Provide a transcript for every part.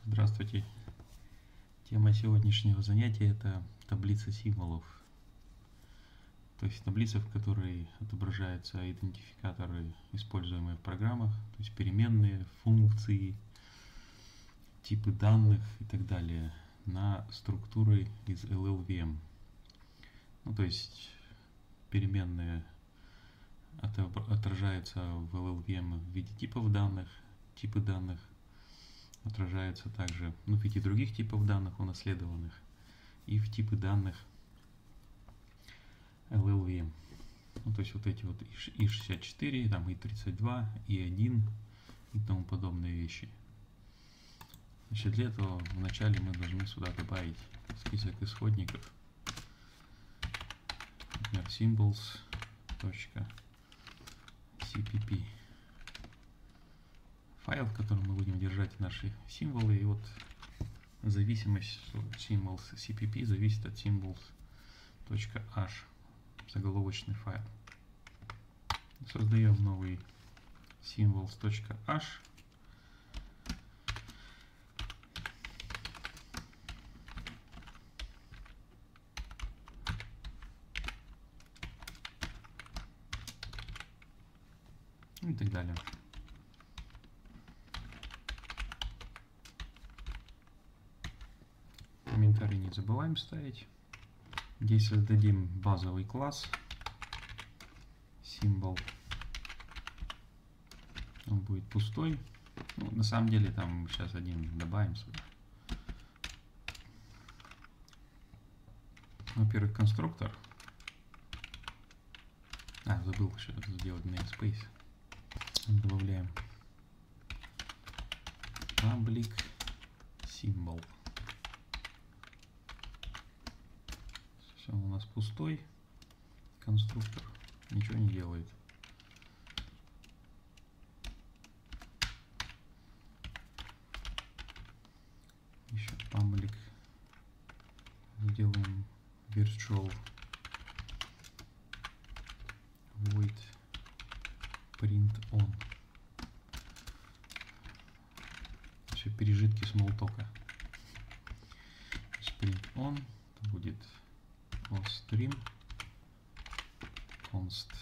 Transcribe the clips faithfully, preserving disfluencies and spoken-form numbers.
Здравствуйте. Тема сегодняшнего занятия – это таблица символов. То есть таблица, в которой отображаются идентификаторы, используемые в программах, то есть переменные, функции, типы данных и так далее на структуры из эл эл ви эм. Ну, то есть переменные отражаются в эл эл ви эм в виде типов данных, типы данных отражаются также ну, в виде других типов данных, унаследованных, и в типы данных эл эл ви эм. Ну, то есть вот эти вот и шестьдесят четыре, там и тридцать два, и один и тому подобные вещи. Значит, для этого вначале мы должны сюда добавить список исходников. Например, symbols.cpp. Файл, в котором мы будем держать наши символы, и вот зависимость symbols cpp зависит от symbols.h, заголовочный файл. Создаем новый symbols.h. И так далее. Комментарий не забываем ставить. Здесь создадим базовый класс symbol. Он будет пустой. Ну, на самом деле там сейчас один добавим сюда. Во-первых, конструктор. А, забыл еще сделать namespace. Добавляем public symbol. Все, у нас пустой конструктор, ничего не делает. Еще public сделаем virtual void print on. Все пережитки смолтока. Print on будет ostream const.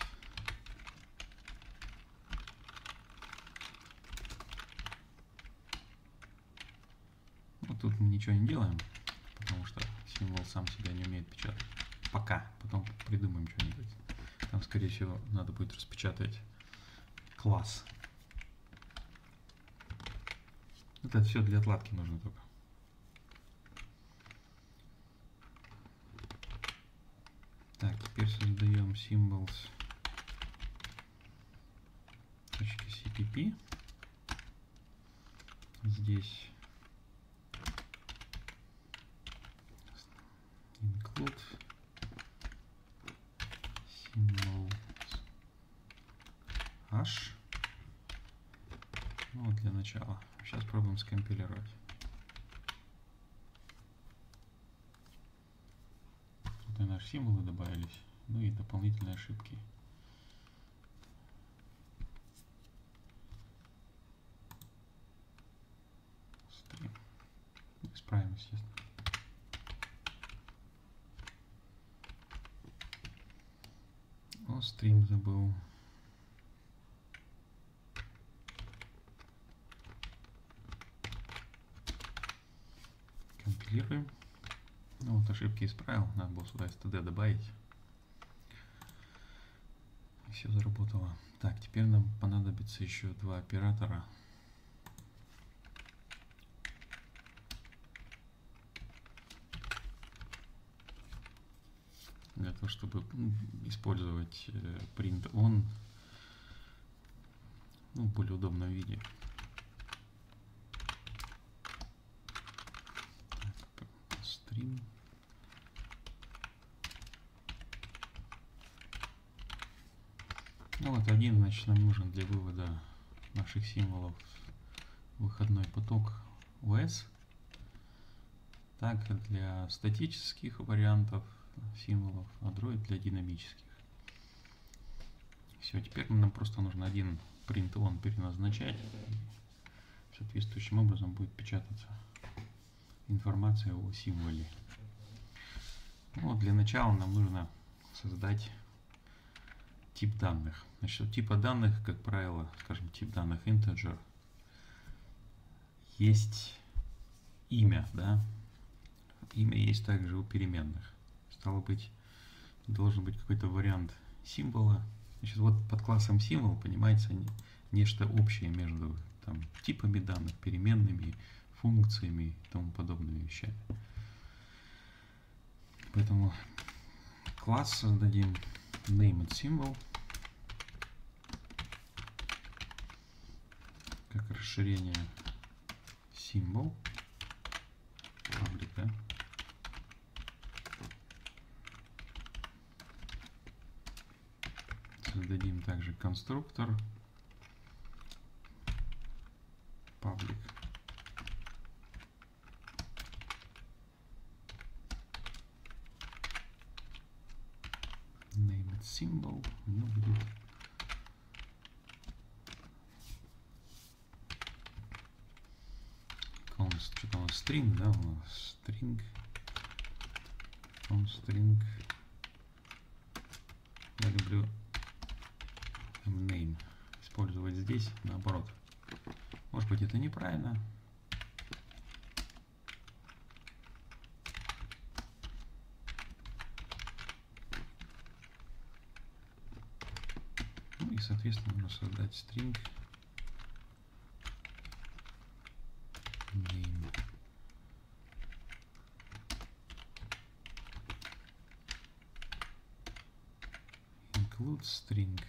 Вот тут мы ничего не делаем, потому что символ сам себя не умеет печатать. Пока, потом придумаем что-нибудь. Там, скорее всего, надо будет распечатать класс. Это все для отладки нужно только. Так, теперь создаем symbols.cpp. Здесь include symbols h. Ну, вот для начала. Сейчас пробуем скомпилировать. Тут и наши символы добавились, ну и дополнительные ошибки. Стрим. Исправим, естественно. О, стрим забыл. Компилируем. Ну вот ошибки исправил, надо было сюда std добавить. И все заработало. Так, теперь нам понадобится еще два оператора. Для того, чтобы использовать print on ну, в более удобном виде. Стрим. Ну вот один, значит, нам нужен для вывода наших символов выходной поток ос. Так, для статических вариантов символов, а Android для динамических. Все, теперь нам просто нужно один print on переназначать. Соответствующим образом будет печататься информация о символе. Ну, для начала нам нужно создать тип данных. Значит, у типа данных, как правило, скажем, тип данных integer, есть имя, да? Имя есть также у переменных. Стало быть, должен быть какой-то вариант символа. Значит, вот под классом символ понимается нечто общее между там, типами данных, переменными, функциями и тому подобными вещами. Поэтому класс создадим named symbol как расширение symbol public, да? Создадим также конструктор public named symbol, у него будет const, что-то у нас string, да, у нас string, const string. Я люблю name использовать здесь, наоборот. Может быть, это неправильно. Ну и, соответственно, нужно создать string name. Include string.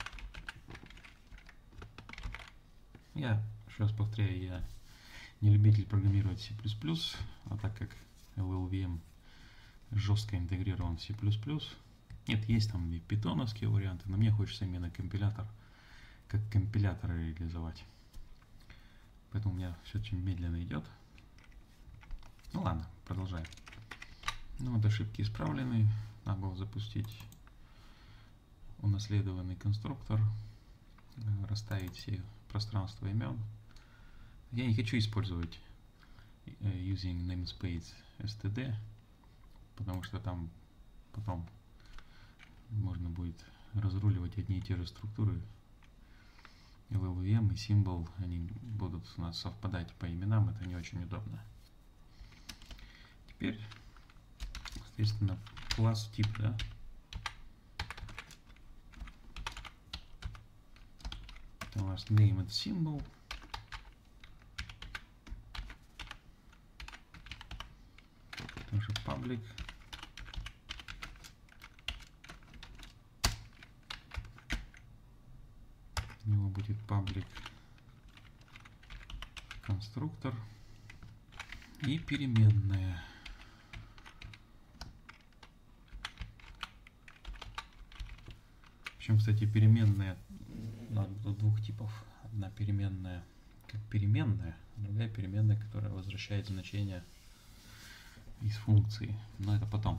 Я еще раз повторяю, я не любитель программировать C++, а так как эл эл ви эм жестко интегрирован в C++, нет, есть там и питоновские варианты, но мне хочется именно компилятор, как компилятор реализовать. Поэтому у меня все очень медленно идет. Ну ладно, продолжаем. Ну вот ошибки исправлены. Надо было запустить унаследованный конструктор, расставить все пространства имен. Я не хочу использовать using namespace std, потому что там потом можно будет разруливать одни и те же структуры. эл эл ви эм и символ, они будут у нас совпадать по именам, это не очень удобно. Теперь, соответственно, класс тип, да? Это у нас named symbol. Тоже public. У него будет public конструктор и переменная. Причем, кстати, переменная двух типов. Одна переменная как переменная, другая переменная, которая возвращает значение из функции. Но это потом.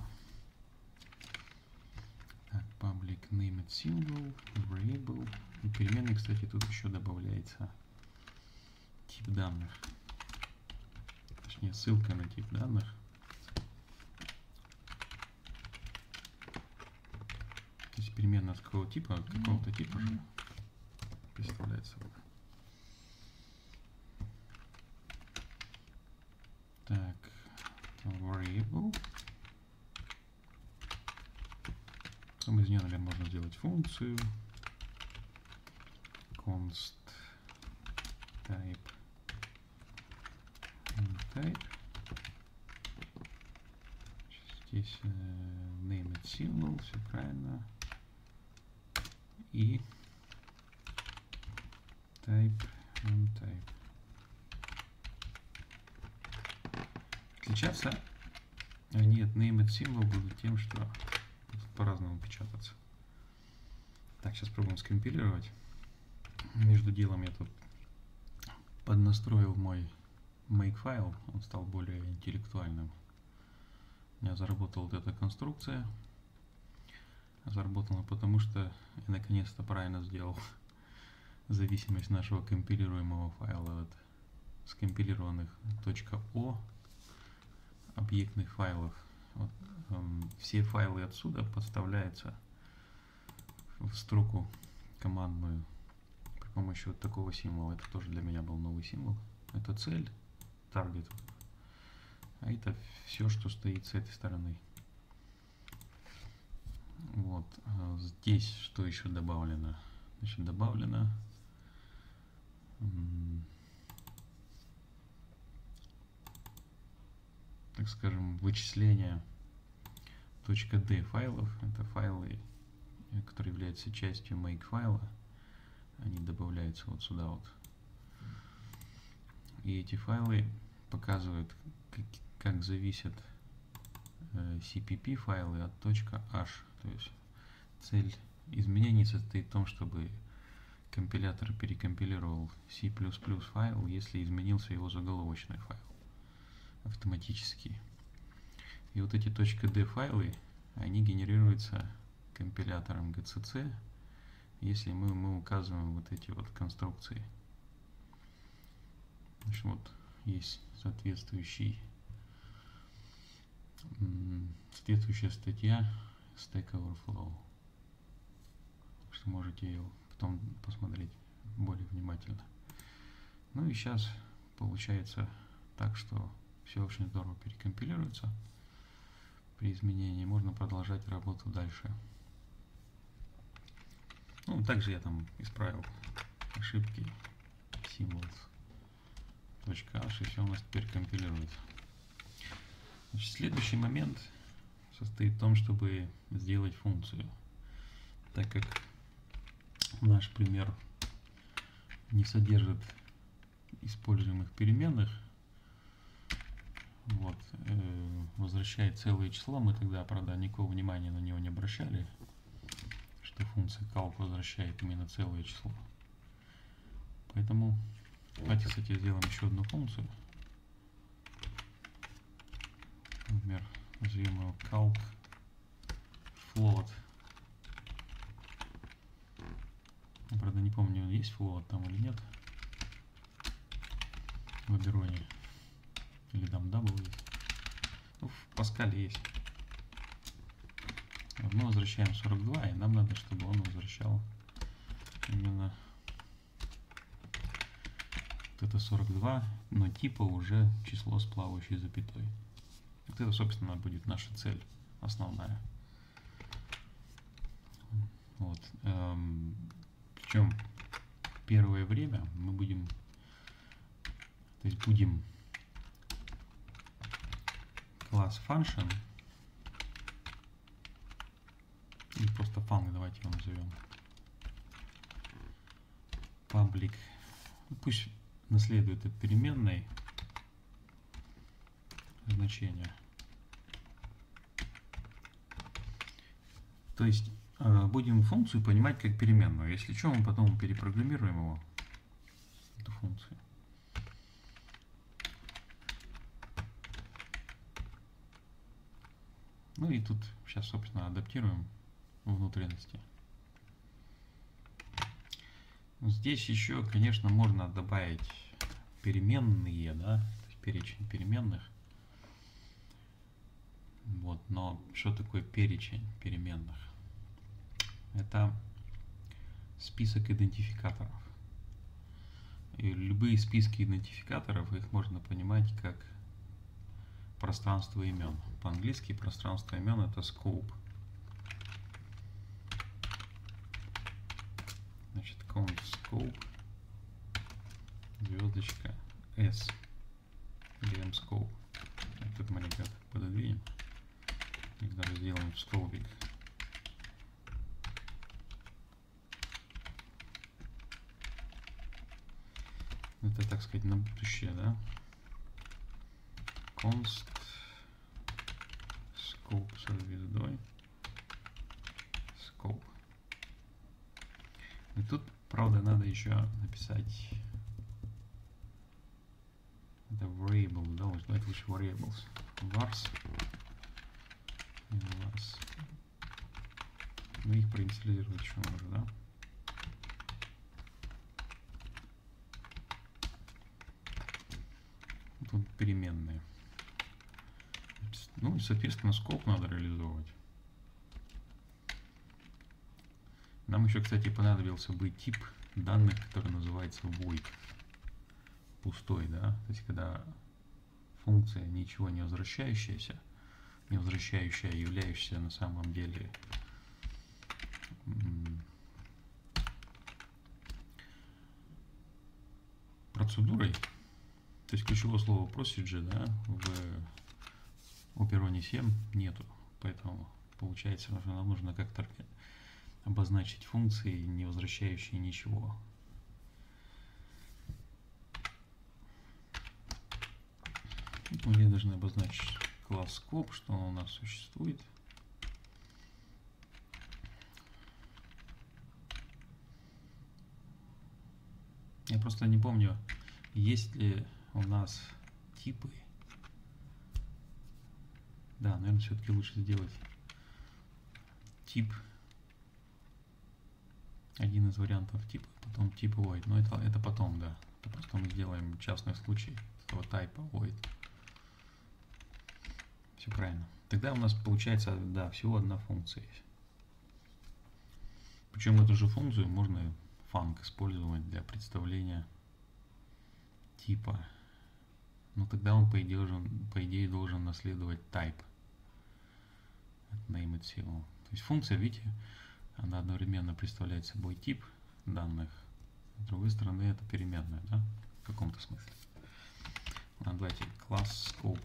Так, public named symbol, variable. И переменной, кстати, тут еще добавляется тип данных. Точнее, ссылка на тип данных. То есть переменная с какого типа, какого-то типа же представляет собой. Так, variable. Потом из нее, наверное, можно сделать функцию. Const type type. Здесь э, named symbol, все правильно. И type and type. Отличаться они от named symbol будут тем, что будут по-разному печататься. Так, сейчас пробуем скомпилировать. Между делом я тут поднастроил мой makefile, он стал более интеллектуальным. У меня заработала вот эта конструкция. Заработала потому, что я наконец-то правильно сделал зависимость нашего компилируемого файла от скомпилированных .o объектных файлов. Вот, эм, все файлы отсюда подставляются в строку командную при помощи вот такого символа. Это тоже для меня был новый символ. Это цель, target. А это все, что стоит с этой стороны. Вот. Здесь что еще добавлено? Значит, добавлено так скажем, вычисление .d файлов. Это файлы, которые являются частью make файла. Они добавляются вот сюда вот. И эти файлы показывают, как, как зависят э, си пи пи файлы от .h. То есть цель изменений состоит в том, чтобы компилятор перекомпилировал C++ файл, если изменился его заголовочный файл автоматически. И вот эти .d файлы, они генерируются компилятором джи си си, если мы, мы указываем вот эти вот конструкции. Значит, вот есть соответствующий, соответствующая статья Stack Overflow. Так что можете ее потом посмотреть более внимательно. Ну и сейчас получается так, что все очень здорово перекомпилируется. При изменении можно продолжать работу дальше. Ну, также я там исправил ошибки symbols .h, и все у нас теперь компилируется. Значит, следующий момент состоит в том, чтобы сделать функцию. Так как наш пример не содержит используемых переменных, вот, э, возвращает целое число, мы тогда, правда, никакого внимания на него не обращали, что функция calc возвращает именно целое число. Поэтому давайте, кстати, сделаем еще одну функцию. Например, назовем его calc float. Правда, не помню, есть float там или нет в Абероне. Или там double есть. Ну, в Паскале есть. Вот мы возвращаем сорок два, и нам надо, чтобы он возвращал именно вот это сорок два, но типа уже число с плавающей запятой. Вот это, собственно, будет наша цель основная. Вот. Эм, причем первое время мы будем, то есть будем класс function, или просто func, давайте его назовем, public, пусть наследует от переменной значение. То есть будем функцию понимать как переменную. Если что, мы потом перепрограммируем его, эту функцию. Ну и тут сейчас, собственно, адаптируем внутренности. Здесь еще, конечно, можно добавить переменные, да, то есть перечень переменных. Вот, но что такое перечень переменных? Это список идентификаторов. И любые списки идентификаторов, их можно понимать как пространство имен. По-английски пространство имен — это scope. Значит, const scope, звездочка s, или mscope. Тут маленько пододвинем. Их даже сделаем в столбик. Это, так сказать, на будущее, да? Const scope со звездой. Scope. И тут, правда, надо еще написать это variable, да, давайте лучше variables. Vars. Vars. Мы их проинсталлировать еще можно, да? Тут переменные. Ну и, соответственно, scope надо реализовывать. Нам еще, кстати, понадобился бы тип данных, который называется void. Пустой, да? То есть, когда функция ничего не возвращающаяся, не возвращающая, а являющаяся на самом деле процедурой. То есть ключевого слова procedure, да, в Operon семь нету. Поэтому получается, что нам нужно как-то обозначить функции, не возвращающие ничего. Мы должны обозначить класс scope, что он у нас существует. Я просто не помню, есть ли у нас типы. Да, наверное, все-таки лучше сделать тип. Один из вариантов типа, потом тип void. Но это, это потом, да. Это просто мы сделаем частный случай этого типа void. Все правильно. Тогда у нас получается, да, всего одна функция есть. Причем эту же функцию можно func использовать для представления типа. Но тогда он, по идее, должен, по идее, должен наследовать type. Name it symbol. То есть функция, видите, она одновременно представляет собой тип данных. С другой стороны, это переменная, да, в каком-то смысле. Ладно, давайте класс scope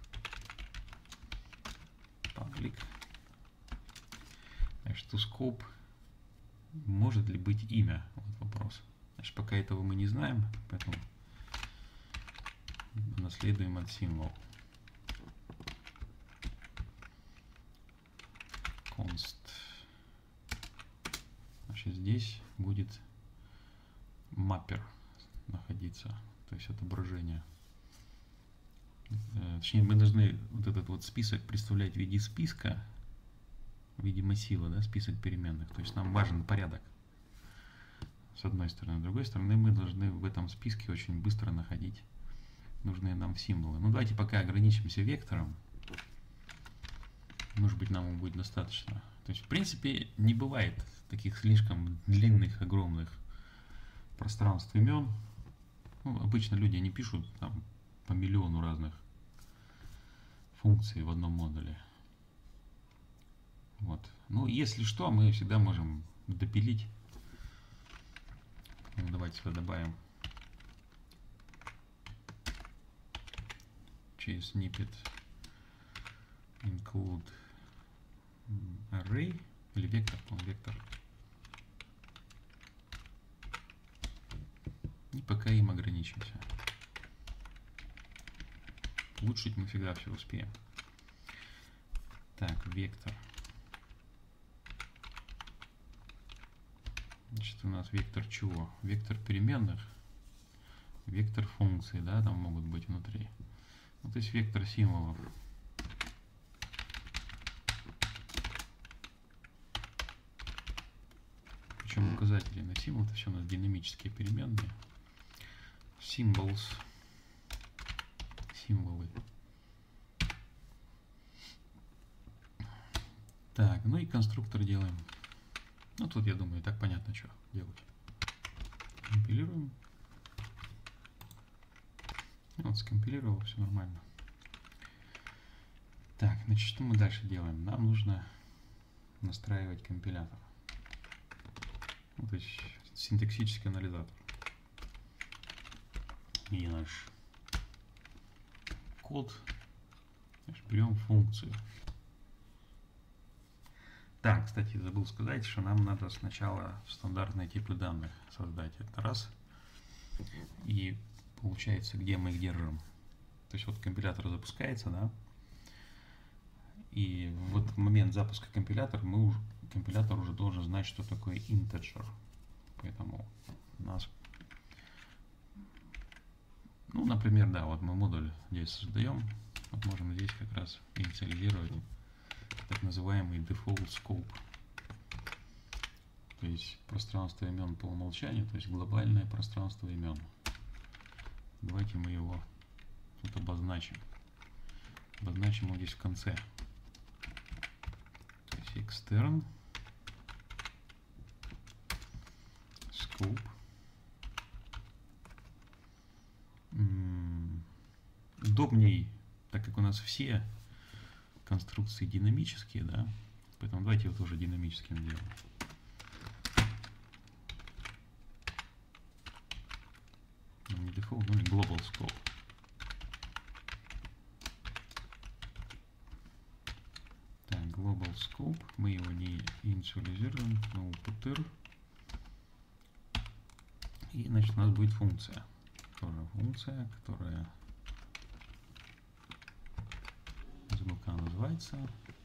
public. Значит, у scope может ли быть имя? Вот вопрос. Значит, пока этого мы не знаем, поэтому наследуем от symbol. Const. Значит, здесь будет маппер находиться, то есть отображение. Точнее, мы должны вот этот вот список представлять в виде списка, в виде массива, да, список переменных. То есть нам важен порядок, с одной стороны. С другой стороны, мы должны в этом списке очень быстро находить нужные нам символы. Ну, давайте пока ограничимся вектором. Может быть, нам будет достаточно. То есть, в принципе, не бывает таких слишком длинных, огромных пространств имен. Ну, обычно люди не пишут там по миллиону разных функций в одном модуле. Вот. Ну, если что, мы всегда можем допилить. Ну, давайте сюда добавим через snippet include array или вектор, он вектор. И пока им ограничимся. Улучшить мы всегда все успеем. Так, вектор. Значит, у нас вектор чего? Вектор переменных, вектор функций, да, там могут быть внутри. Ну, то есть вектор символов. Причем указатели на символ, это все у нас динамические переменные. Symbols. Символы. Так, ну и конструктор делаем. Ну, тут, я думаю, и так понятно, что делать. Компилируем. Вот, скомпилировал, все нормально. Так, значит, что мы дальше делаем? Нам нужно настраивать компилятор. Ну, то есть синтаксический анализатор. И наш код. Значит, берем функцию. Так, кстати, забыл сказать, что нам надо сначала стандартные типы данных создать. Это раз. И получается, где мы их держим. То есть вот компилятор запускается, да. И вот в момент запуска компилятора мы уже, компилятор уже должен знать, что такое integer. Поэтому у нас, ну, например, да, вот мы модуль здесь создаем. Вот можем здесь как раз инициализировать так называемый default scope. То есть пространство имен по умолчанию, то есть глобальное пространство имен. Давайте мы его тут обозначим. обозначим его здесь в конце. То есть extern scope. Удобней, так как у нас все конструкции динамические, да, поэтому давайте его тоже динамическим сделаем. Ну, не default, но не global scope. Так, global scope, мы его не инициализируем, но putr. И, значит, у нас будет функция. Тоже функция, которая забыл, как она называется.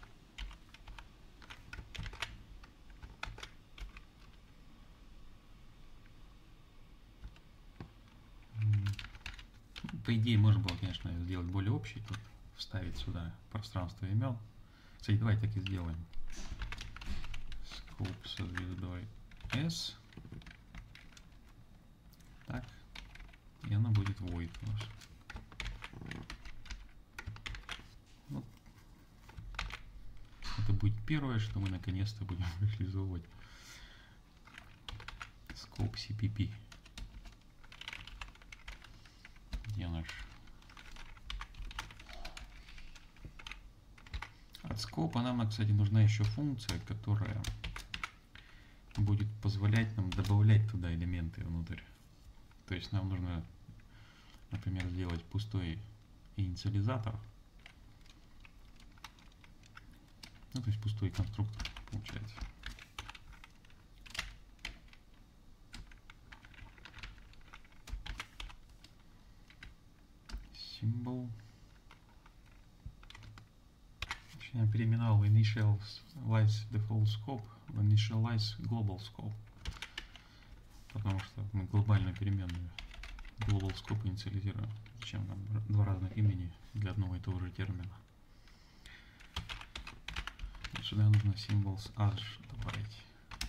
По идее, можно было, конечно, сделать более общий, тут вставить сюда пространство имен. Кстати, давайте так и сделаем. Scope со звездой S. Так. И она будет void у нас. Вот. Это будет первое, что мы наконец-то будем реализовывать. Scope си пи пи. Где наш? От скопа нам, кстати, нужна еще функция, которая будет позволять нам добавлять туда элементы внутрь. То есть нам нужно, например, сделать пустой инициализатор. Ну, то есть пустой конструктор получается. Symbol. Я переименовал initialize default scope в initialize global scope. Потому что мы глобальную переменную global scope инициализируем. Зачем нам два разных имени для одного и того же термина? Сюда нужно symbols as добавить.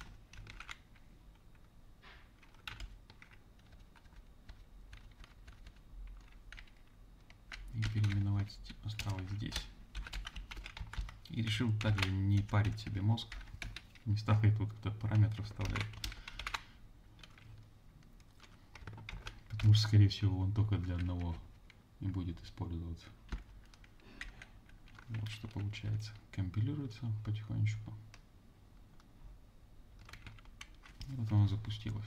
И переименовать осталось здесь. И решил также не парить себе мозг. Не стал я тут этот параметр вставлять. Потому что, скорее всего, он только для одного и будет использоваться. Вот что получается. Компилируется потихонечку. И вот оно запустилось.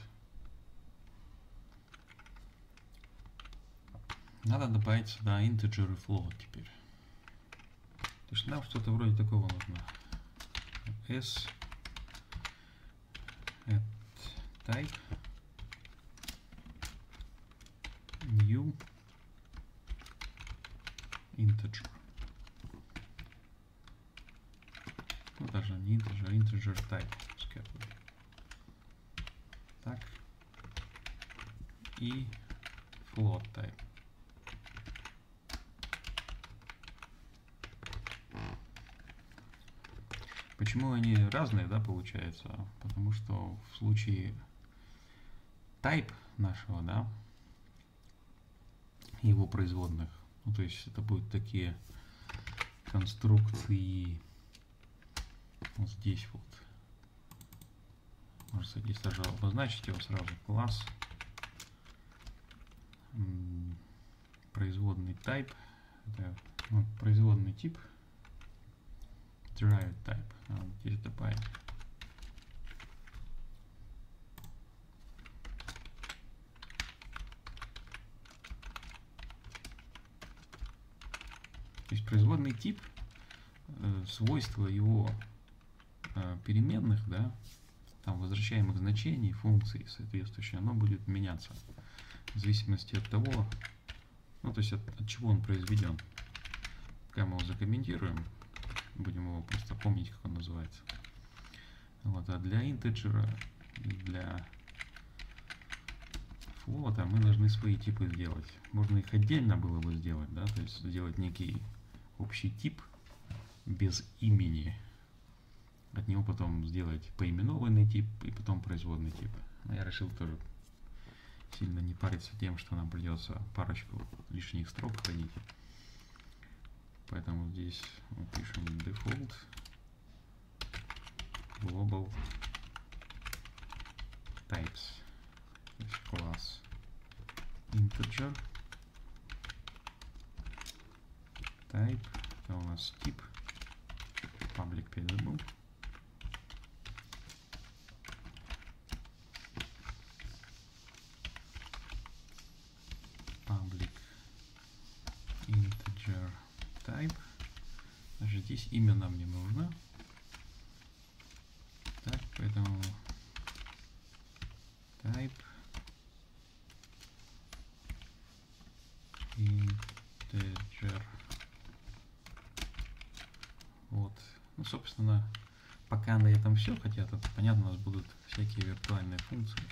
Надо добавить сюда integer и float теперь. То есть нам что-то вроде такого нужно. S at type new integer. Ну, даже не integer, а integer type. Так. И float type. Почему они разные, да, получается? Потому что в случае type нашего, да, его производных, ну, то есть это будут такие конструкции вот здесь вот. Можно здесь даже обозначить его сразу. Класс, производный type, это, ну, производный тип, derived type. А вот здесь добавим. То есть производный тип, э, свойства его э, переменных, да, там возвращаемых значений, функций соответствующие, оно будет меняться в зависимости от того, ну, то есть от, от чего он произведен. Пока мы его закомментируем, будем его просто помнить, как он называется. Вот, а для интеджера и для флота мы должны свои типы сделать. Можно их отдельно было бы сделать, да, то есть сделать некий общий тип без имени. От него потом сделать поименованный тип и потом производный тип. Но я решил тоже сильно не париться тем, что нам придется парочку лишних строк хранить. Поэтому здесь мы пишем default global types, то есть класс integer, type, это у нас тип, public variable, public integer type. Значит, здесь имя нам не нужно. Так, поэтому type integer. Вот. Ну, собственно, пока на этом все, хотя тут, понятно, у нас будут всякие виртуальные функции.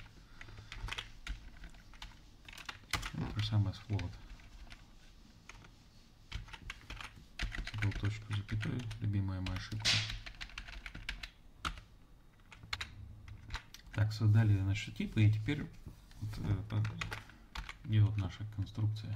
Ну, то же самое с float. Забыл точку запятой, любимая моя ошибка. Так, создали наши типы, и теперь вот, э, где вот наша конструкция?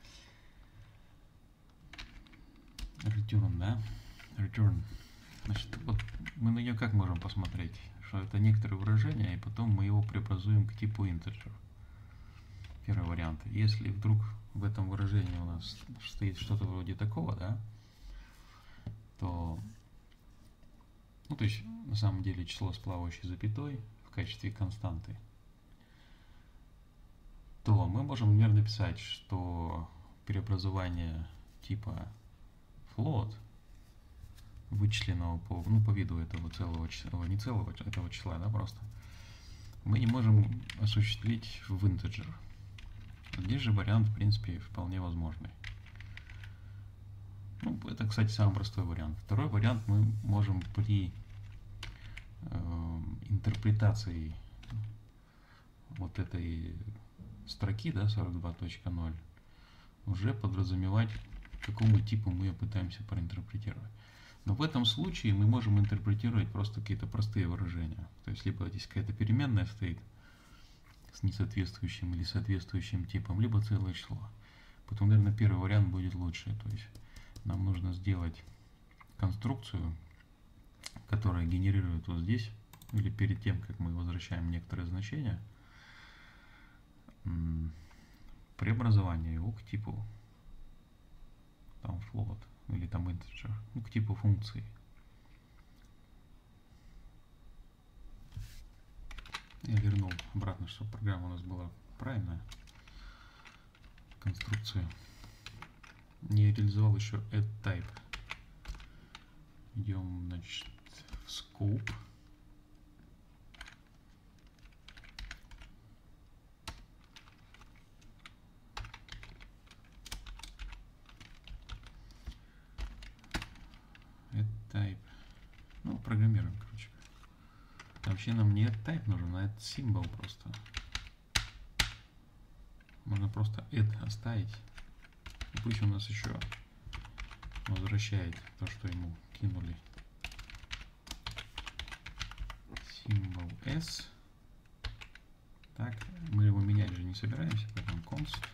Return, да? Return. Значит, вот мы на нее как можем посмотреть? Что это некоторые выражения, и потом мы его преобразуем к типу integer. Первый вариант. Если вдруг в этом выражении у нас стоит что-то вроде такого, да, то, ну, то есть, на самом деле, число с плавающей запятой в качестве константы, то мы можем, например, написать, что преобразование типа float, вычисленного по, ну, по виду этого целого числа, не целого, этого числа, да, просто, мы не можем осуществить в integer. Здесь же вариант, в принципе, вполне возможный. Ну, это, кстати, самый простой вариант. Второй вариант мы можем при э, интерпретации вот этой строки, да, сорок два точка ноль, уже подразумевать, к какому типу мы ее пытаемся проинтерпретировать. Но в этом случае мы можем интерпретировать просто какие-то простые выражения. То есть, либо здесь какая-то переменная стоит с несоответствующим или соответствующим типом, либо целое число. Потом, наверное, первый вариант будет лучше. То есть, нам нужно сделать конструкцию, которая генерирует вот здесь, или перед тем, как мы возвращаем некоторые значения, преобразование его к типу там float или там integer, ну, к типу функции. Я вернул обратно, чтобы программа у нас была правильная. Конструкция. Не реализовал еще add type. Идем, значит, в scope. Add type. Ну, программируем, короче. Вообще нам не add type нужен, а add symbol просто. Можно просто add оставить. И пусть у нас еще возвращает то, что ему кинули. Symbol s. Так, мы его менять же не собираемся, поэтому const.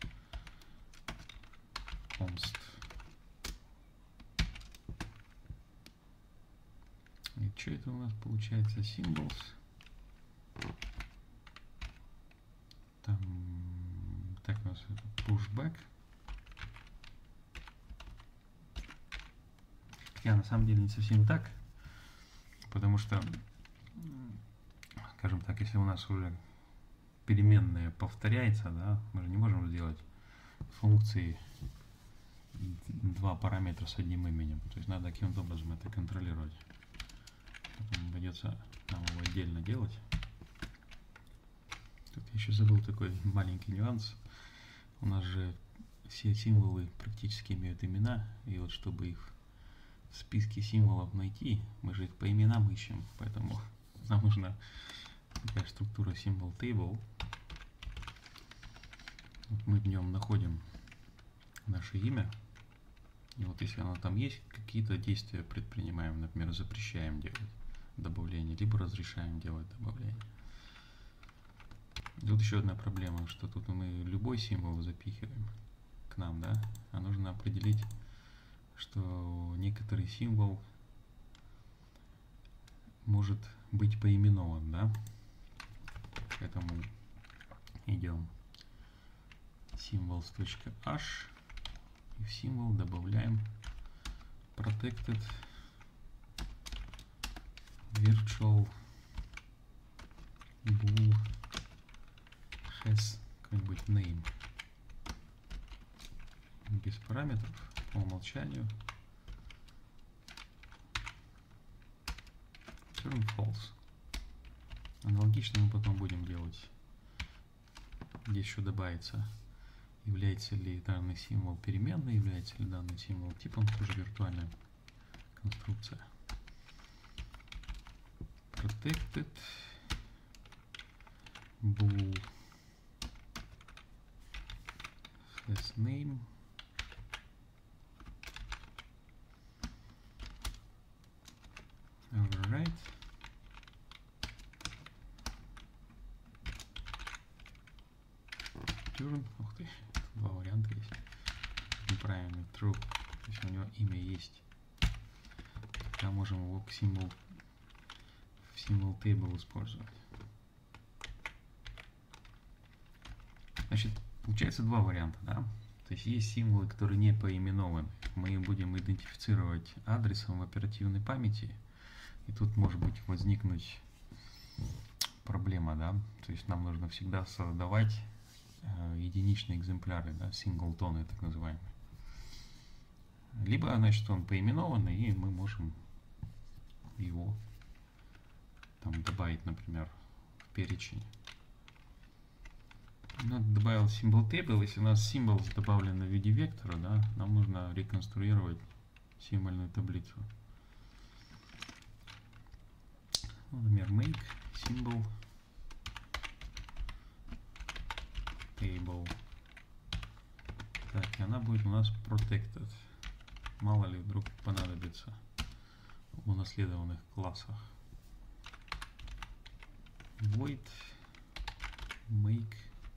Const. И что это у нас получается? Symbols. Там, так у нас это pushback. Хотя на самом деле не совсем так, потому что, скажем так, если у нас уже переменная повторяется, да, мы же не можем сделать функции два параметра с одним именем. То есть надо каким-то образом это контролировать. Поэтому придется нам его отдельно делать. Тут я еще забыл такой маленький нюанс. У нас же все символы практически имеют имена, и вот чтобы их в списке символов найти, мы же их по именам ищем, поэтому нам нужна такая структура symbol table. Вот мы в нем находим наше имя, и вот если оно там есть, какие-то действия предпринимаем, например, запрещаем делать добавление, либо разрешаем делать добавление. Тут еще одна проблема, что тут мы любой символ запихиваем к нам, да, а нужно определить, что некоторый символ может быть поименован, да? Поэтому идем symbols.h и в символ добавляем protected virtual bool has какой-нибудь name без параметров по умолчанию. Turn false. Аналогично мы потом будем делать. Здесь еще добавится, является ли данный символ переменной, является ли данный символ типом, тоже виртуальная конструкция. Protected bool has name. Override. Turn. Ух ты, два варианта есть. Неправильный true. То есть у него имя есть. Тогда можем его к символ в символ table использовать. Значит, получается два варианта, да? То есть есть символы, которые не поименованы. Мы их будем идентифицировать адресом в оперативной памяти. И тут может быть возникнуть проблема, да? То есть нам нужно всегда создавать э, единичные экземпляры, да, синглтоны так называемые. Либо, значит, он поименованный, и мы можем его там добавить, например, в перечень. Ну, добавил symbol table. Если у нас символ добавлен в виде вектора, да, нам нужно реконструировать символьную таблицу. Например, make symbol table. Так, и она будет у нас protected. Мало ли вдруг понадобится в унаследованных классах. Void make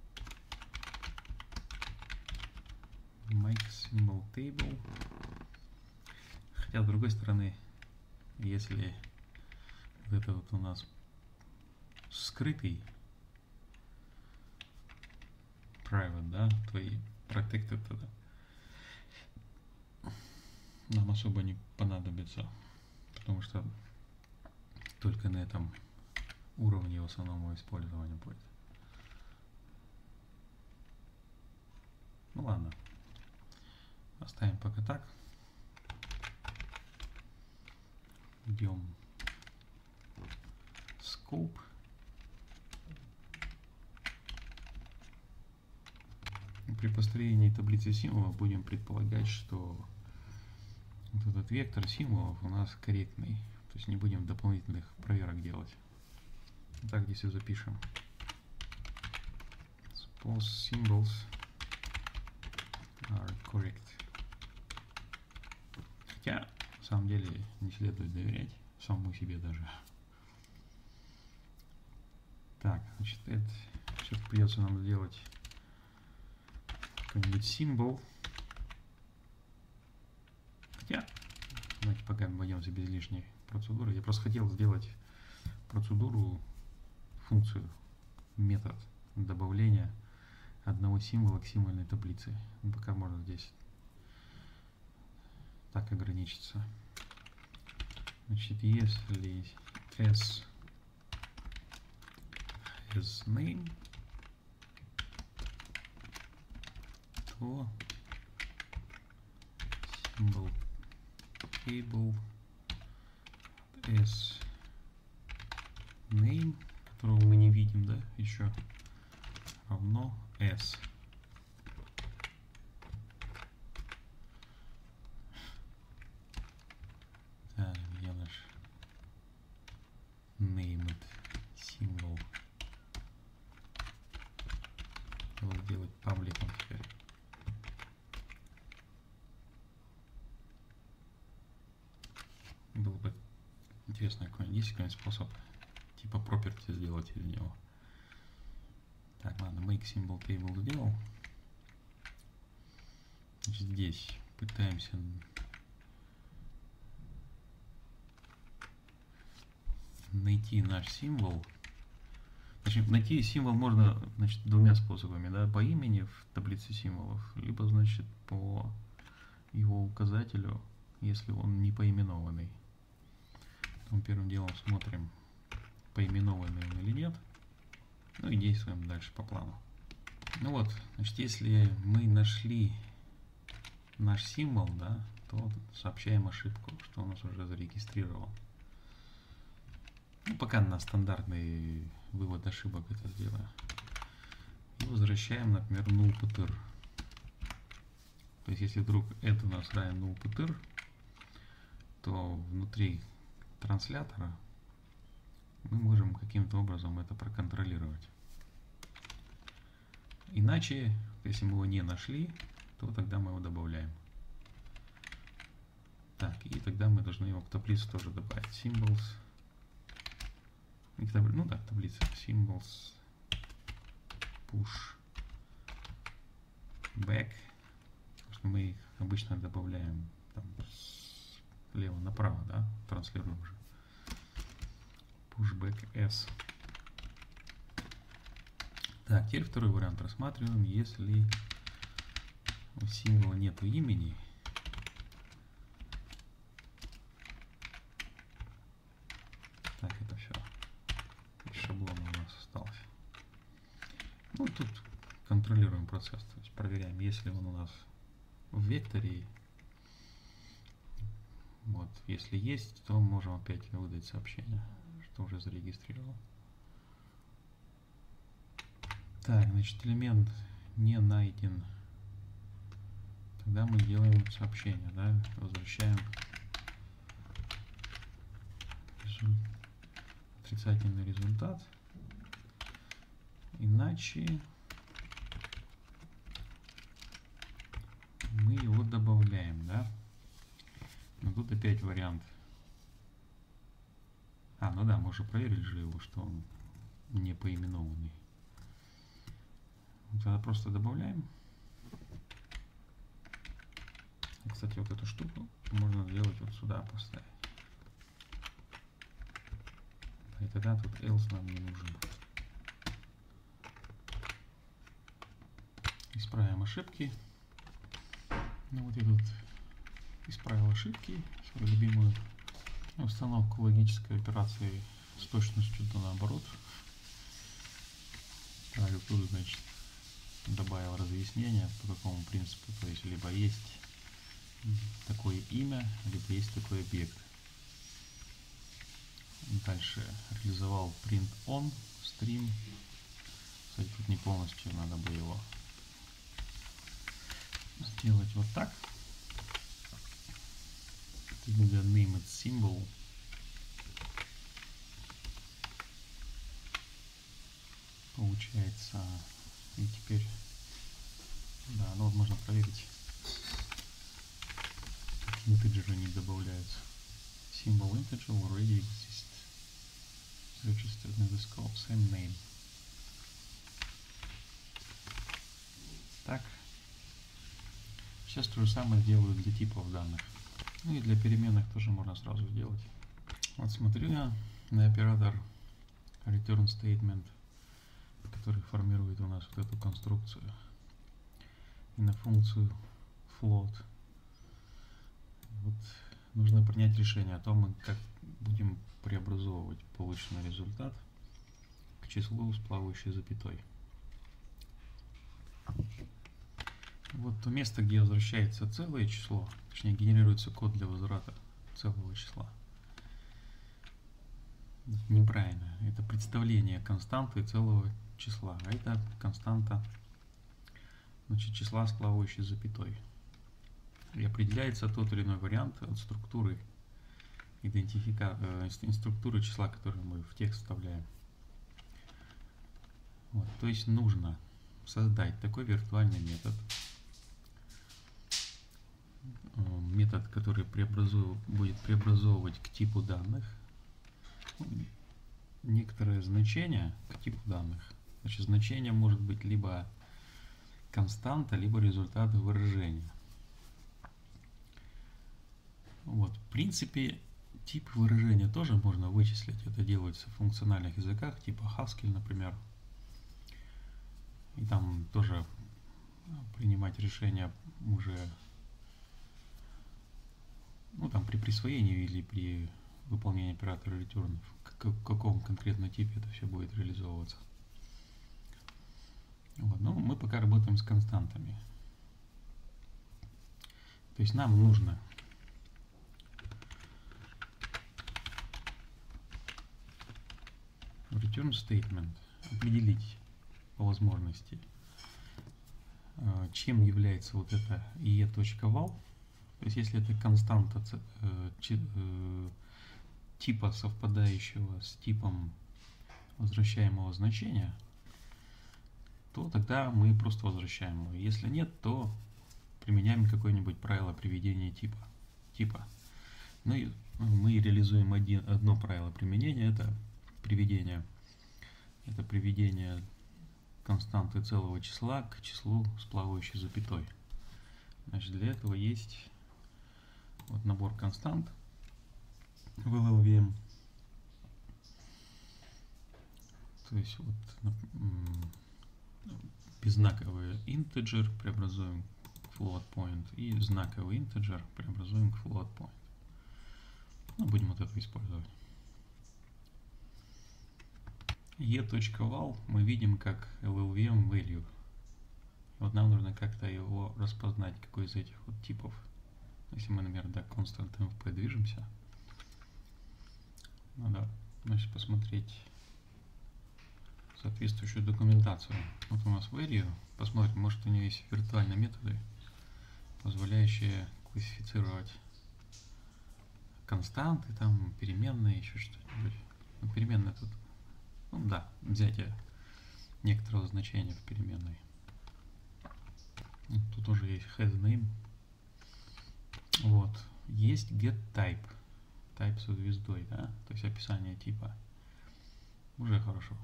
make symbol table. Хотя с другой стороны, если вот это вот у нас скрытый private, да, твои protected, тогда нам особо не понадобится, потому что только на этом уровне основного использования будет. Ну ладно, оставим пока так. Идем scope. При построении таблицы символов будем предполагать, что вот этот вектор символов у нас корректный. То есть не будем дополнительных проверок делать. Так здесь и запишем. Suppose symbols are correct. Хотя, на самом деле, не следует доверять самому себе даже. Так, значит, это сейчас придется нам сделать какой-нибудь символ. Хотя, давайте пока обойдемся без лишней процедуры. Я просто хотел сделать процедуру, функцию, метод добавления одного символа к символьной таблице. Ну, пока можно здесь так ограничиться. Значит, если s has name, то symbol table s name, которого мы не видим, да, еще равно s. Так, где наш named символ? Его сделать пабликом теперь. Было бы интересно, какой есть какой-нибудь способ типа property сделать из него. Так, ладно, make symbol table сделал. Значит, здесь пытаемся найти наш символ. Значит, найти символ можно, значит, двумя способами, да, по имени в таблице символов, либо, значит, по его указателю, если он не поименованный. Потом первым делом смотрим, поименованный он или нет, ну и действуем дальше по плану. Ну вот, значит, если мы нашли наш символ, да, то сообщаем ошибку, что он нас уже зарегистрировал. Ну, пока на стандартный вывод ошибок это сделаем. И возвращаем, например, null_ptr. То есть, если вдруг это у нас равен null_ptr, то внутри транслятора мы можем каким-то образом это проконтролировать. Иначе, если мы его не нашли, то тогда мы его добавляем. Так, и тогда мы должны его в таблицу тоже добавить. Symbols. Ну да, таблица Symbols. Push back. Потому что мы их обычно добавляем там, слева направо, да, транслируем уже. Pushback S. Так, теперь второй вариант рассматриваем, если у символа нету имени. Так, это все. Шаблон у нас остался. Ну, тут контролируем процесс, то есть проверяем, если он у нас в векторе. Вот, если есть, то можем опять выдать сообщение, что уже зарегистрировал. Так, значит, элемент не найден. Тогда мы делаем сообщение, да, возвращаем отрицательный результат. Иначе мы его добавляем, да. Но тут опять вариант. А, ну да, мы уже проверили же его, что он не поименованный. Тогда просто добавляем. Кстати, вот эту штуку можно сделать вот сюда поставить. И тогда тут else нам не нужен. Исправим ошибки. Ну вот я тут исправил ошибки, свою любимую установку логической операции с точностью до наоборот. Так, тут, значит, добавил разъяснение по какому принципу, то есть либо есть такое имя, либо есть такой объект. Дальше реализовал print on stream. Кстати, тут не полностью, надо бы его сделать вот так. Для name it symbol. Получается, и теперь, да, ну вот можно проверить, какие интеджеры не добавляются. Symbol integer already exists. Registered in the scope, same name. Так. Сейчас то же самое делаю для типов данных. Ну и для переменных тоже можно сразу сделать. Вот смотрю я на оператор return statement, который формирует у нас вот эту конструкцию, и на функцию float. Вот нужно принять решение о том, как будем преобразовывать полученный результат к числу с плавающей запятой. Вот то место, где возвращается целое число, точнее генерируется код для возврата целого числа. Неправильно. Это представление константы целого числа, а это константа, значит, числа с плавающей запятой. И определяется тот или иной вариант от структуры идентифика, э, структуры числа, которую мы в текст вставляем. Вот, то есть нужно создать такой виртуальный метод, метод, который преобразует, будет преобразовывать к типу данных некоторое значение к типу данных. Значит, значение может быть либо константа, либо результат выражения. Вот, в принципе, Тип выражения тоже можно вычислить. Это делается в функциональных языках, типа Haskell, например. И там тоже принимать решения уже, ну, там при присвоении или при выполнении оператора return, в каком конкретном типе это все будет реализовываться. Вот. Но мы пока работаем с константами. То есть нам нужно в return statement определить по возможности, чем является вот это e.val. То есть если это константа типа, совпадающего с типом возвращаемого значения, то тогда мы просто возвращаем его. Если нет, то применяем какое-нибудь правило приведения типа. типа. Ну и мы реализуем один, одно правило применения, это приведение. Это приведение константы целого числа к числу с плавающей запятой. Значит, для этого есть вот набор констант в эл эл ви эм. То есть вот беззнаковый integer преобразуем к float point и знаковый integer преобразуем к float point. Ну, будем вот это использовать. e.val мы видим как эл эл ви эм value. Вот нам нужно как-то его распознать, какой из этих вот типов. Если мы, например, до constant эм эф пи движемся, надо, значит, посмотреть соответствующую документацию. Вот у нас value, посмотрим, может у нее есть виртуальные методы, позволяющие классифицировать константы, там переменные, еще что-нибудь. Ну, переменные тут, ну да, взятие некоторого значения в переменной. Тут тоже есть hasName. Вот. Есть getType. Type со звездой, да? То есть описание типа. Уже хорошо.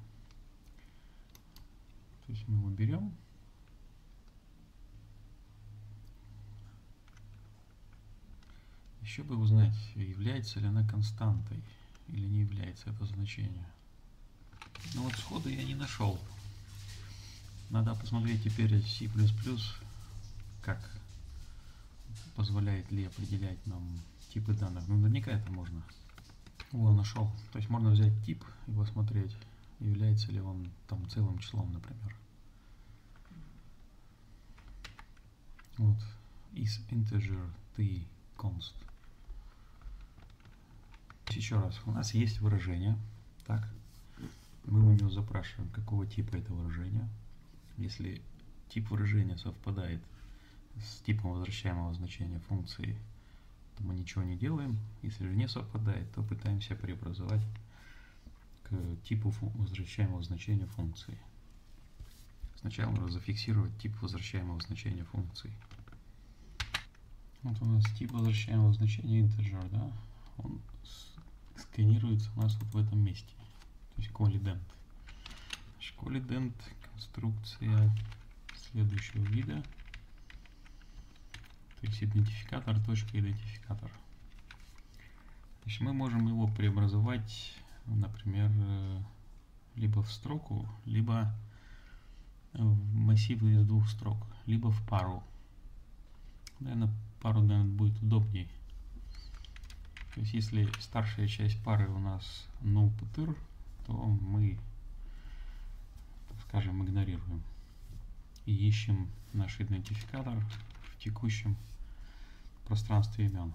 То есть мы его берем. Еще бы узнать, является ли она константой или не является это значение. Но вот сходу я не нашел. Надо посмотреть теперь C++, как позволяет ли определять нам типы данных. Ну, наверняка это можно. О, нашел. То есть можно взять тип и посмотреть, является ли он там целым числом, например. Вот. Is integer t const. Еще раз. У нас есть выражение. Так. Мы у него запрашиваем, какого типа это выражение. Если тип выражения совпадает с типом возвращаемого значения функции, то мы ничего не делаем. Если же не совпадает, то пытаемся преобразовать к типу возвращаемого значения функции. Сначала нужно зафиксировать тип возвращаемого значения функции. Вот у нас тип возвращаемого значения integer, да? Он сканируется у нас вот в этом месте. То есть colident. Colident конструкция следующего вида. То есть идентификатор, точка идентификатор. Значит, мы можем его преобразовать, например, либо в строку, либо в массив из двух строк, либо в пару. Наверное, пару, наверное, будет удобнее. То есть, если старшая часть пары у нас null putr, то мы, так скажем, игнорируем и ищем наш идентификатор в текущем пространстве имен.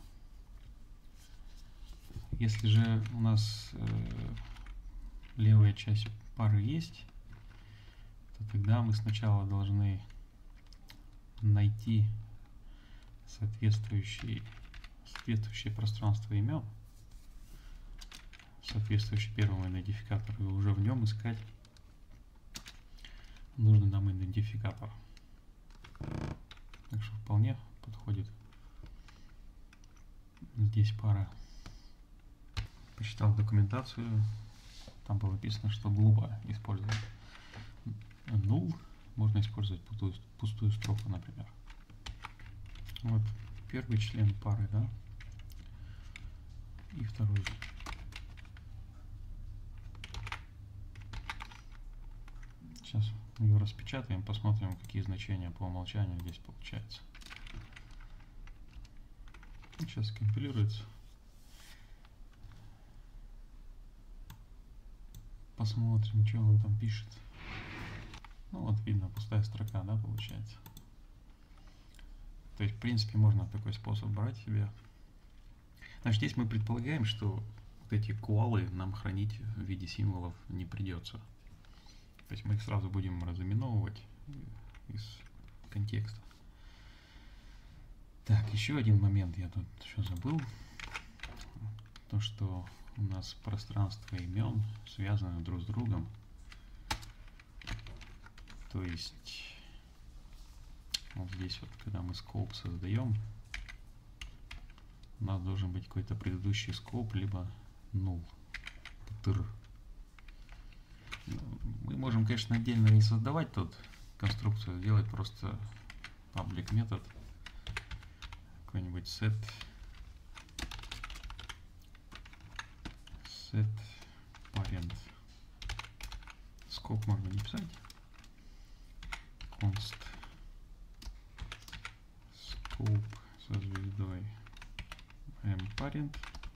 Если же у нас э, левая часть пары есть, то тогда мы сначала должны найти соответствующий, соответствующее пространство имен, соответствующий первому идентификатору, и уже в нем искать нужный нам идентификатор. Так что вполне подходит. Здесь пара. Почитал документацию, там было написано, что глупо использовать null, можно использовать пустую, пустую строку, например. Вот первый член пары, да. и второй. Сейчас ее распечатаем, посмотрим, какие значения по умолчанию здесь получается. Сейчас компилируется. Посмотрим, что он там пишет. Ну вот видно, пустая строка, да, получается. То есть, в принципе, можно такой способ брать себе. Значит, здесь мы предполагаем, что вот эти куалы нам хранить в виде символов не придется. То есть мы их сразу будем разыменовывать из контекста. Так, еще один момент я тут еще забыл. То, что у нас пространство имен связаны друг с другом. То есть вот здесь вот, когда мы скоп создаем, у нас должен быть какой-то предыдущий скоп, либо null. Мы можем, конечно, отдельно не создавать тут конструкцию, сделать просто public метод, какой-нибудь set, set parent. Скоп можно не писать. Const scope со звездой mParent.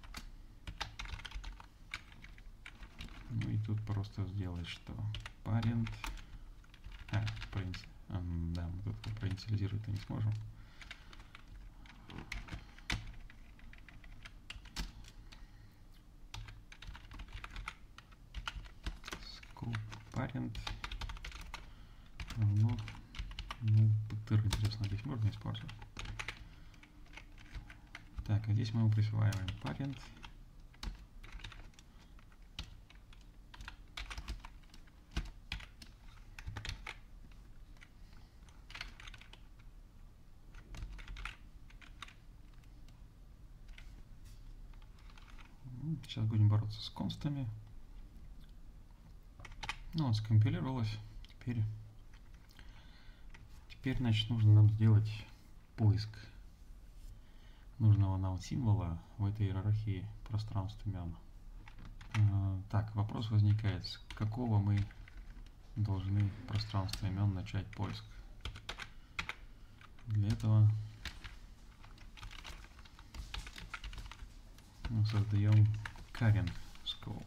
Ну и тут просто сделать, что parent. А, проинци... а, да, мы тут проинициализировать не сможем. Scope parent равно ну, птыр, интересно, здесь можно использовать. Так, а здесь мы ему присваиваем parent. Сейчас будем бороться с констами. Ну, вот скомпилировалось. Теперь, теперь, значит, нужно нам сделать поиск нужного нам символа в этой иерархии пространств имен. А, так, вопрос возникает, с какого мы должны пространство имен начать поиск. Для этого мы создаем current scope.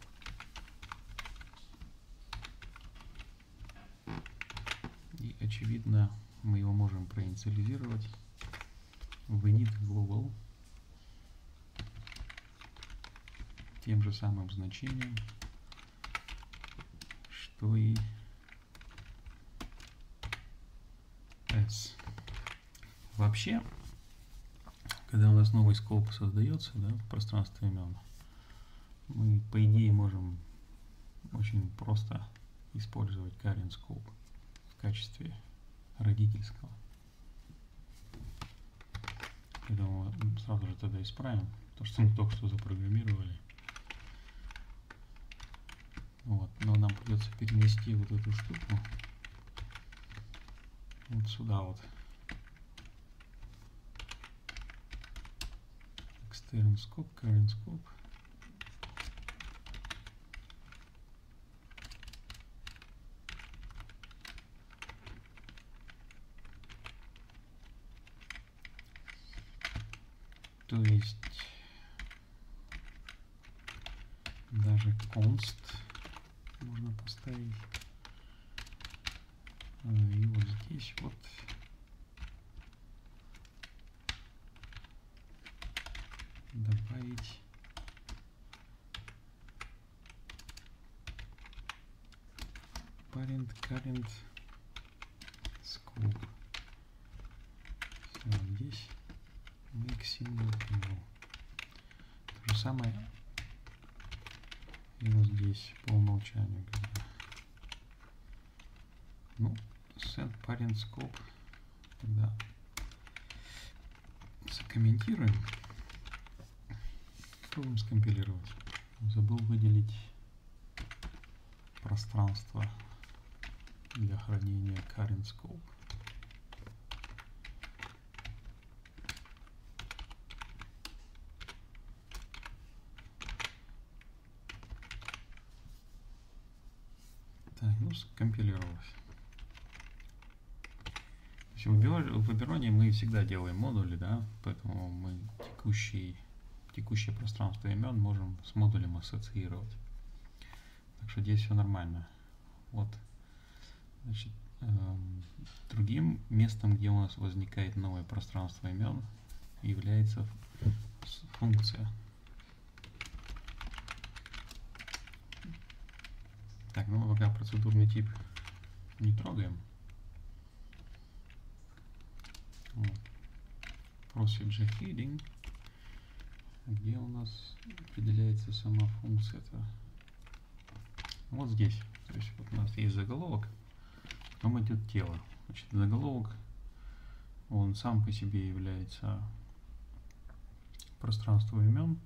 И очевидно, мы его можем проинициализировать в init global тем же самым значением, что и s. Вообще, когда у нас новый скоп создается, да, в пространстве имен, мы, по идее, можем очень просто использовать current scope в качестве родительского. Поэтому сразу же тогда исправим то, что мы только что запрограммировали. Вот. Но нам придется перенести вот эту штуку вот сюда вот. External scope, current scope. То есть даже const можно поставить. И вот здесь вот добавить parent current scope. Все, здесь make symbol evil. То же самое и вот здесь по умолчанию. Ну, set parent scope тогда закомментируем. Попробуем скомпилировать. Забыл выделить пространство для хранения current scope. Так, ну, скомпилировалось. В Вебероне мы всегда делаем модули, да, поэтому мы текущий, текущее пространство имен можем с модулем ассоциировать. Так что здесь все нормально. Вот. Значит, эм, другим местом, где у нас возникает новое пространство имен, является функция. Так, ну пока процедурный тип не трогаем. Вот. Procedure heading, где у нас определяется сама функция-то. Вот здесь. То есть вот у нас есть заголовок, потом идет тело. Значит, заголовок, он сам по себе является пространством имен,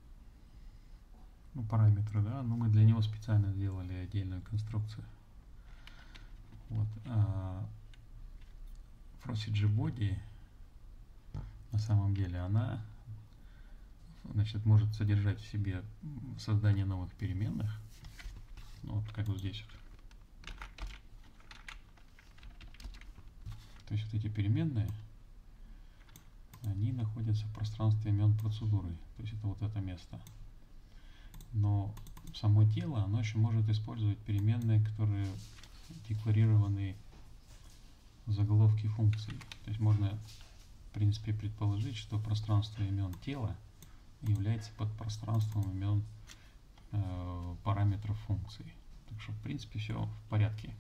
ну, параметры, да, но мы для него специально сделали отдельную конструкцию. Вот. А Procedure body на самом деле она, значит, может содержать в себе создание новых переменных, ну, вот как вот здесь вот. То есть вот эти переменные, они находятся в пространстве имен процедуры, то есть это вот это место. Но само тело, оно еще может использовать переменные, которые декларированы в заголовке функции. То есть можно, в принципе, предположить, что пространство имен тела является подпространством имен э, параметров функции. Так что, в принципе, все в порядке.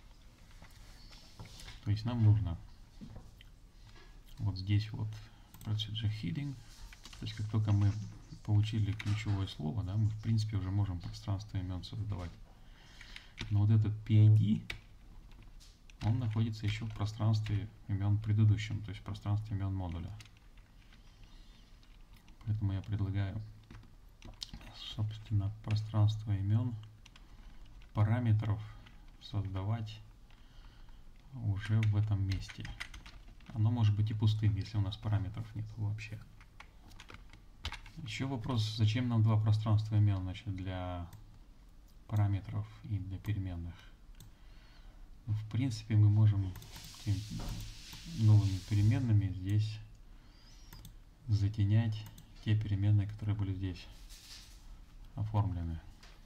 То есть нам нужно вот здесь вот procedure heading. То есть как только мы получили ключевое слово, да, мы в принципе уже можем пространство имен создавать. Но вот этот пи ай ди, он находится еще в пространстве имен предыдущем, то есть в пространстве имен модуля. Поэтому я предлагаю, собственно, пространство имен параметров создавать уже в этом месте. Оно может быть и пустым, если у нас параметров нет вообще. Еще вопрос, зачем нам два пространства имен, значит, для параметров и для переменных. Ну, в принципе, мы можем этими новыми переменными здесь затенять те переменные, которые были здесь оформлены.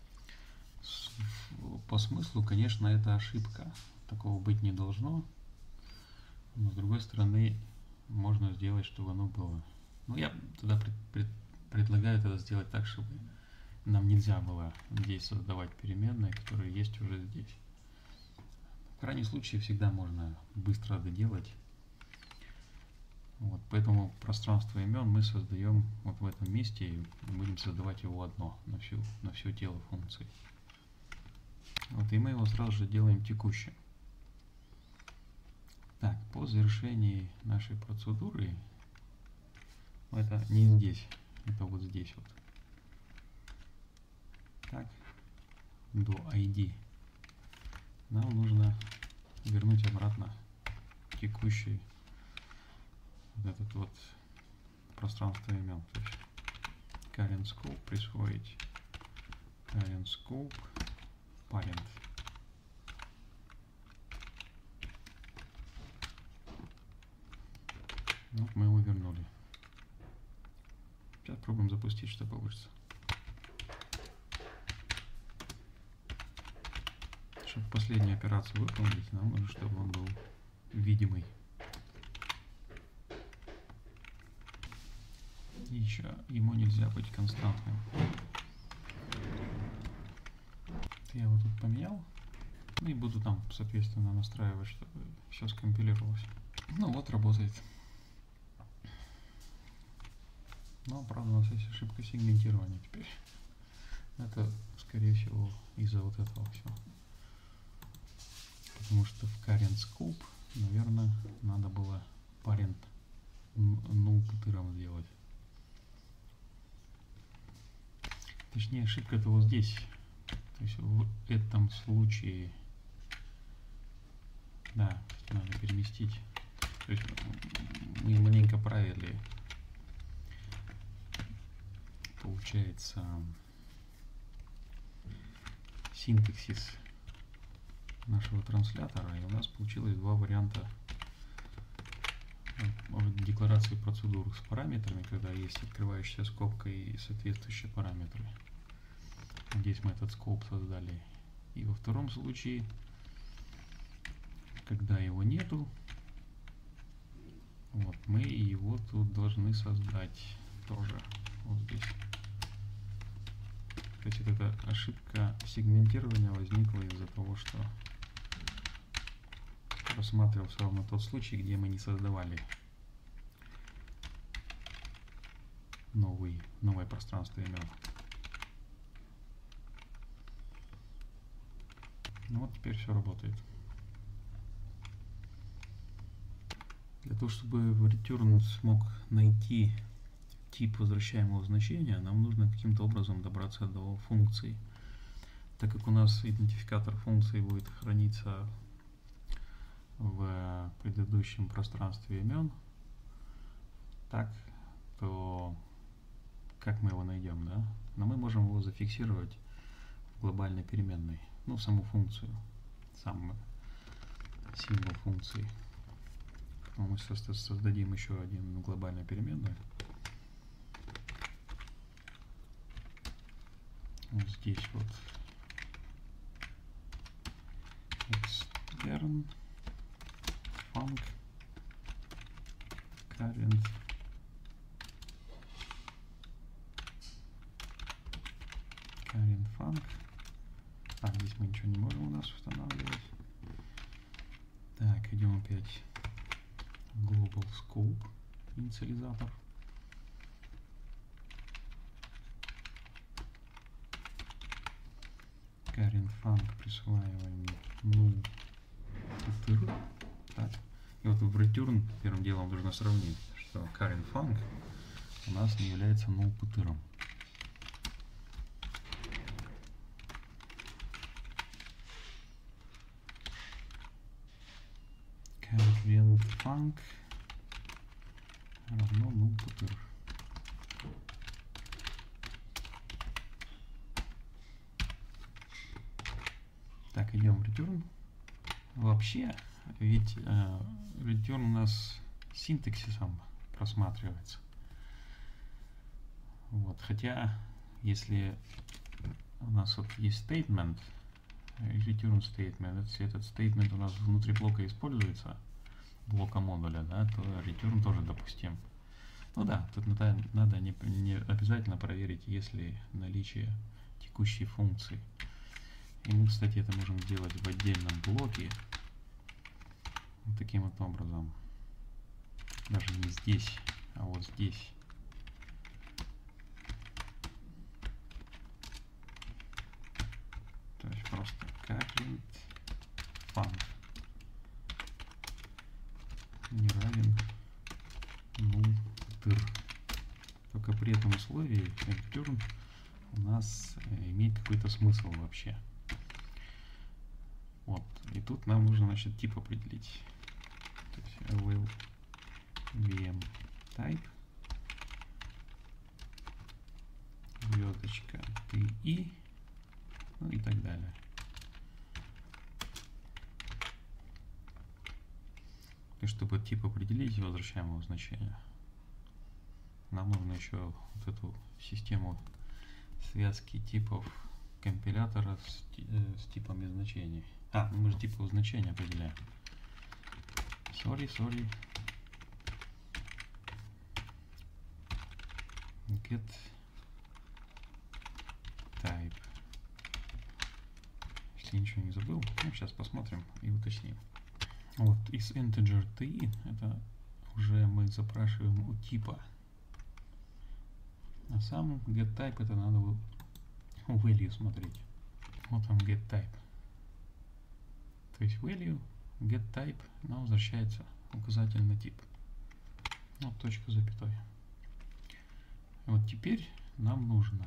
По смыслу, конечно, это ошибка. Такого быть не должно. Но с другой стороны, можно сделать, чтобы оно было. Ну, я тогда пред, пред, предлагаю тогда сделать так, чтобы нам нельзя было здесь создавать переменные, которые есть уже здесь. В крайнем случае всегда можно быстро доделать. Вот, поэтому пространство имен мы создаем вот в этом месте и будем создавать его одно на всю, на все тело функции. Вот, и мы его сразу же делаем текущим. Так, по завершении нашей процедуры, это не здесь, это вот здесь вот. Так, до ай ди нам нужно вернуть обратно текущий вот этот вот пространство имен. То есть current scope присвоить current scope parent. Вот мы его вернули. Сейчас пробуем запустить, что получится. Чтобы последнюю операцию выполнить, нам нужно, чтобы он был видимый. И еще ему нельзя быть константным. Я его тут поменял. Ну и буду там, соответственно, настраивать, чтобы все скомпилировалось. Ну вот, работает. Но, правда, у нас есть ошибка сегментирования теперь. Это, скорее всего, из-за вот этого всего. Потому что в current scope, наверное, надо было parent null путыром сделать. Точнее, ошибка-то вот здесь. То есть в этом случае, да, надо переместить. То есть мы маленько правили. Получается синтаксис нашего транслятора, и у нас получилось два варианта декларации процедур с параметрами, когда есть открывающаяся скобка и соответствующие параметры. Здесь мы этот скоп создали. И во втором случае, когда его нету, вот, мы его тут должны создать тоже вот здесь. То есть эта ошибка сегментирования возникла из-за того, что рассматривался ровно тот случай, где мы не создавали новый, новое пространство имен. Ну вот теперь все работает. Для того, чтобы return смог найти тип возвращаемого значения, нам нужно каким-то образом добраться до функции. Так как у нас идентификатор функции будет храниться в предыдущем пространстве имен, так, то как мы его найдем, да? Но мы можем его зафиксировать в глобальной переменной, ну, саму функцию, сам символ функции. Мы создадим еще один глобальную переменную. Вот здесь вот extern func current current func. А, здесь мы ничего не можем у нас устанавливать. Так, идем опять global scope инициализатор. Current func присваиваем null путыр. Так. И вот в return первым делом нужно сравнить, что current func у нас не является null путыром. Current func равно null путыр. Так, идем в return. Вообще, ведь э, return у нас синтаксисом просматривается. Вот, хотя, если у нас вот есть statement, return statement, если этот statement у нас внутри блока используется, блока модуля, да, то return тоже допустим. Ну да, тут надо, надо не, не обязательно проверить, есть ли наличие текущей функции. И мы, кстати, это можем сделать в отдельном блоке. Вот таким вот образом. Даже не здесь, а вот здесь. То есть просто current func не равен null путыр. Только при этом условии return у нас имеет какой-то смысл вообще. Вот. И тут нам нужно, значит, тип определить. То есть avail vm type звездочка ти, ну и так далее. И чтобы тип определить возвращаемого значения, нам нужно еще вот эту систему связки типов компилятора с, э, с типами значений. А, мы же типовые значения определяем. Sorry, sorry. Get type. Если ничего не забыл, ну, сейчас посмотрим и уточним. Вот, из integer ти это уже мы запрашиваем у типа. А сам get type это надо у value смотреть. Вот он get type. То есть value, get type, нам возвращается указательный тип. Вот точка запятой. Вот теперь нам нужно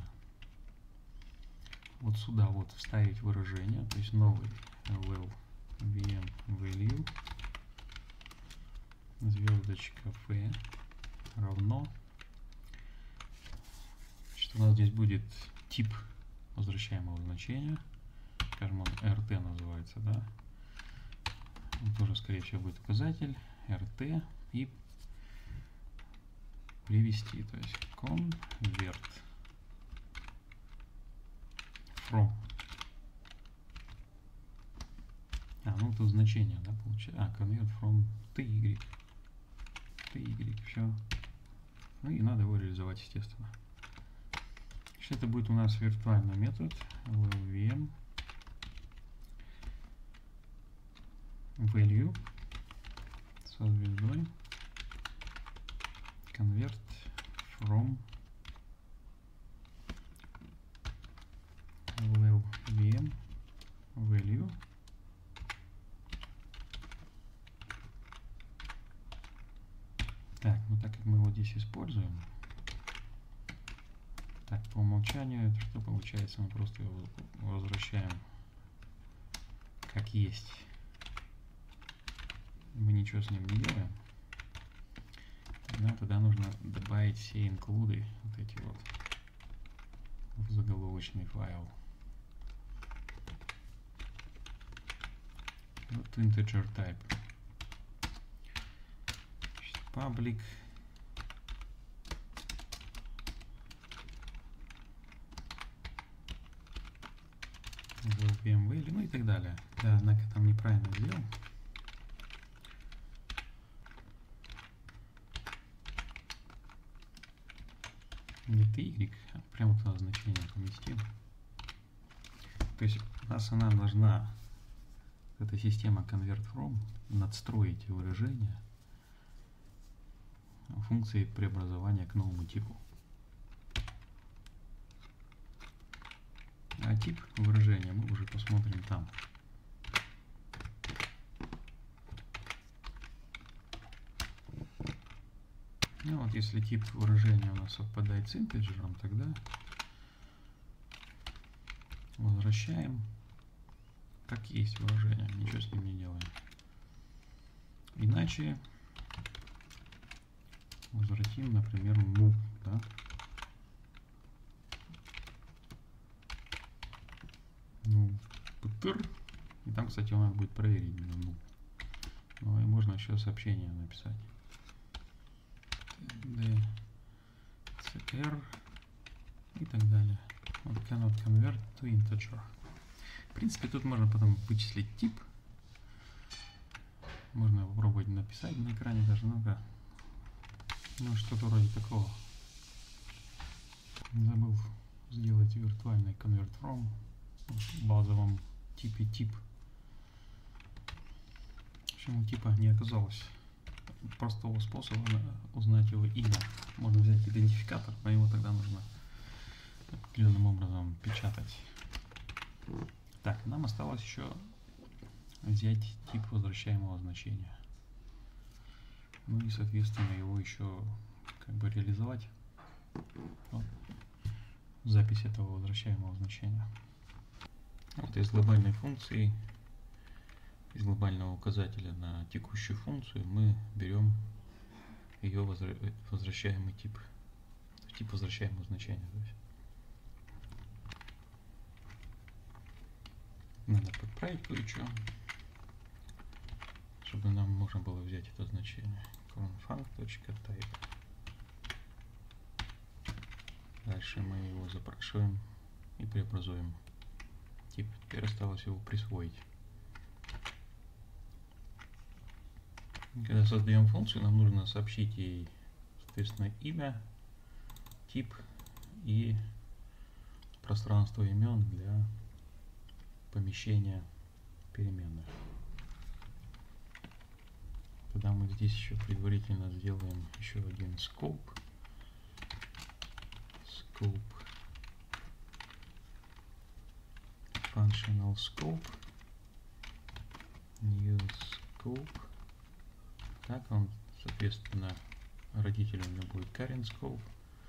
вот сюда вот вставить выражение, то есть новый avail vm value звездочка f равно, что у нас здесь будет тип возвращаемого значения, скажем, он rt называется, да, Он тоже, скорее всего, будет указатель rt и привести, то есть convert from. А, ну тут значение, да, получается. А, convert from ty. ty, все. Ну и надо его реализовать, естественно. Значит, это будет у нас виртуальный метод vm value со звездой convert from vm value так, ну так как мы его здесь используем, так, по умолчанию это что получается? Мы просто его возвращаем как есть. Мы ничего с ним не делаем. Тогда, тогда нужно добавить все инклюды, вот эти вот, в заголовочный файл. Вот integer type. Public vm value, ну и так далее. Да, однако там неправильно сделал. Не ty, а прямо туда значение поместим. То есть у нас она должна, эта система convert from, надстроить выражение функции преобразования к новому типу. А тип выражения мы уже посмотрим там. Ну вот, если тип выражения у нас совпадает с интеджером, тогда возвращаем как есть выражение, ничего с ним не делаем. Иначе возвратим, например, ну, да? Ну, путер. И там, кстати, он будет проверить ну. Ну и можно еще сообщение написать. dcr и так далее. Вот cannot convert to integer. В принципе, тут можно потом вычислить тип. Можно попробовать написать на экране даже, ну-ка. Ну, что-то вроде такого. Забыл сделать виртуальный convert from в базовом типе тип. Почему типа не оказалось простого способа узнать его имя. Можно взять идентификатор, но его тогда нужно определенным образом печатать. Так, нам осталось еще взять тип возвращаемого значения. Ну и, соответственно, его еще как бы реализовать. Вот. Запись этого возвращаемого значения. Вот из глобальной функции, из глобального указателя на текущую функцию мы берем ее возвращаемый тип, тип возвращаемого значения. Надо подправить кое-что, чтобы нам можно было взять это значение. confunc.type. Дальше мы его запрашиваем и преобразуем тип. Теперь осталось его присвоить. Когда создаем функцию, нам нужно сообщить ей, соответственно, имя, тип и пространство имен для помещения переменных. Тогда мы здесь еще предварительно сделаем еще один scope. Scope. Functional scope. New scope. Так, он, соответственно, родитель у него будет current scope.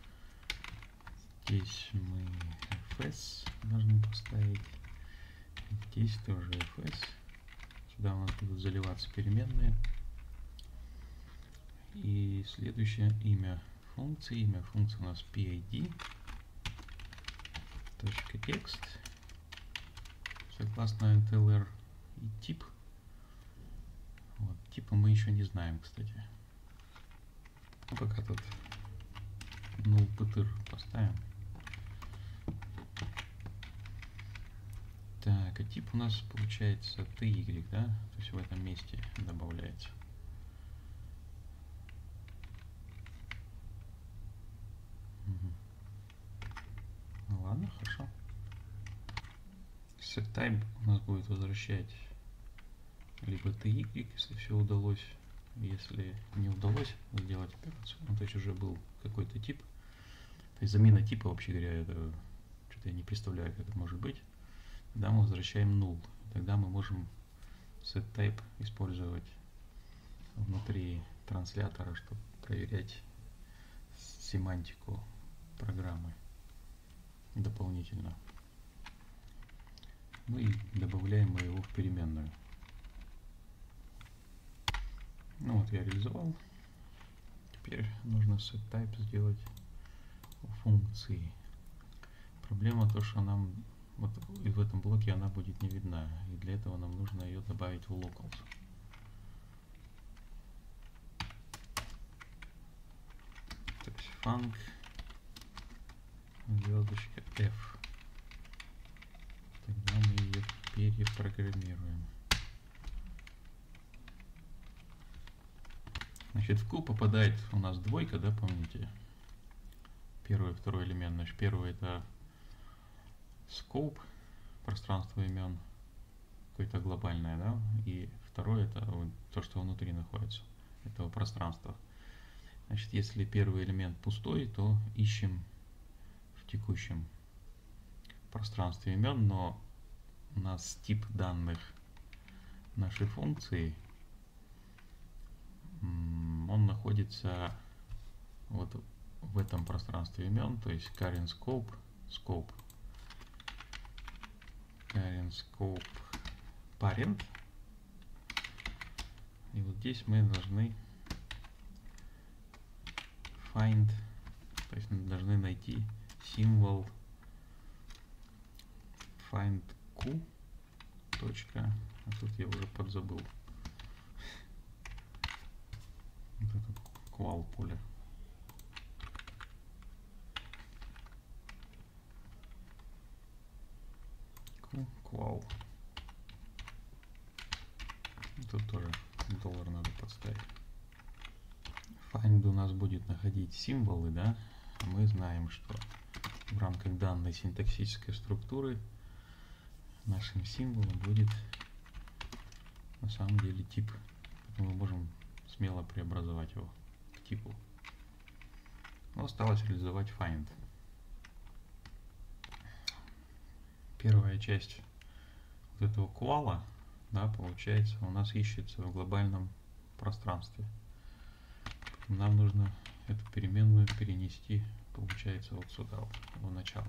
Здесь мы fs должны поставить. Здесь тоже fs. Сюда у нас будут заливаться переменные. И следующее имя функции. Имя функции у нас pid. Точка текст. Согласно ntler и тип. типа мы еще не знаем, кстати. Ну, пока тут null ptr поставим. Так, а тип у нас получается ty, да? То есть в этом месте добавляется. Угу. Ну ладно, хорошо. setType у нас будет возвращать либо ty, если все удалось. Если не удалось сделать операцию, ну, то есть уже был какой-то тип. То есть замена типа, вообще говоря, это что-то я не представляю, как это может быть. Тогда мы возвращаем null. Тогда мы можем setType использовать внутри транслятора, чтобы проверять семантику программы дополнительно. Ну и добавляем мы его в переменную. Ну вот я реализовал. Теперь нужно setType сделать у функции. Проблема то, что нам вот в этом блоке она будет не видна. И для этого нам нужно ее добавить в locals. То есть func звездочка f. Тогда мы ее перепрограммируем. Значит, в Q попадает у нас двойка, да, помните? Первый и второй элемент. Значит, первый это scope, пространство имен, какое-то глобальное, да, и второй это то, что внутри находится этого пространства. Значит, если первый элемент пустой, то ищем в текущем пространстве имен, но у нас тип данных нашей функции, он находится вот в этом пространстве имен, то есть current scope, scope, current scope parent. И вот здесь мы должны find, то есть мы должны найти символ find q. Точка, а тут я уже подзабыл. Вот это qual поле. Q, qual. Тут тоже доллар надо подставить. Find у нас будет находить символы, да? Мы знаем, что в рамках данной синтаксической структуры нашим символом будет на самом деле тип. Поэтому мы можем смело преобразовать его к типу. Но осталось реализовать find. Первая часть вот этого квала, да, получается, у нас ищется в глобальном пространстве. Нам нужно эту переменную перенести, получается, вот сюда, вот, в начало.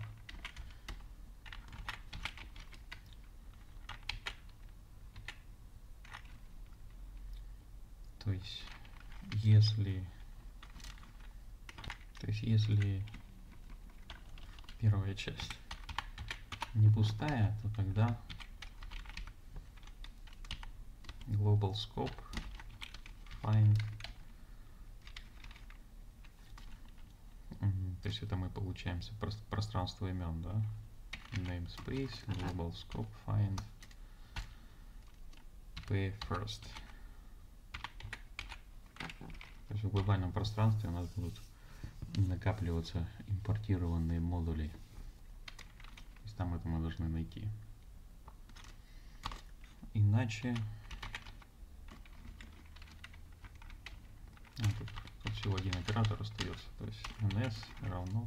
То есть, если, то есть, если первая часть не пустая, то тогда global scope find, то есть это мы получаемся пространство имен, да, namespace, global scope find p first. То есть в глобальном пространстве у нас будут накапливаться импортированные модули. То есть там это мы должны найти. Иначе а, тут, тут всего один оператор остается. То есть ns равно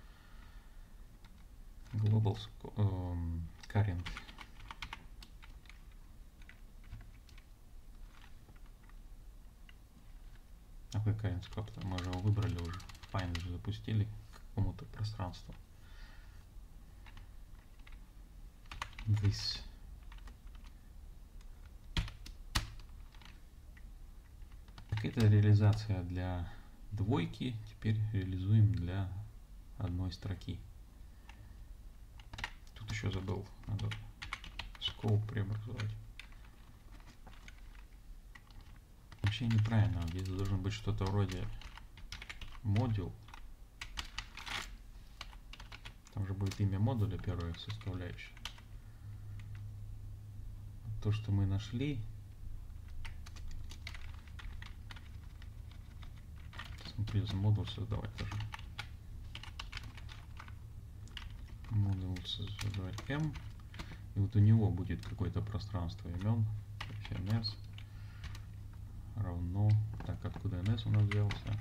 global um, current. А какой current scope? Мы же его выбрали уже. Find же запустили к какому-то пространству. This. Так, это реализация для двойки. Теперь реализуем для одной строки. Тут еще забыл. Надо scope преобразовать. вообще неправильно. Здесь должен быть что-то вроде модуль. Там же будет имя модуля, первая составляющая. То, что мы нашли. Придется модуль создавать тоже. Модуль создавать M. И вот у него будет какое-то пространство имен. ns равно. Так, откуда ns у нас взялся?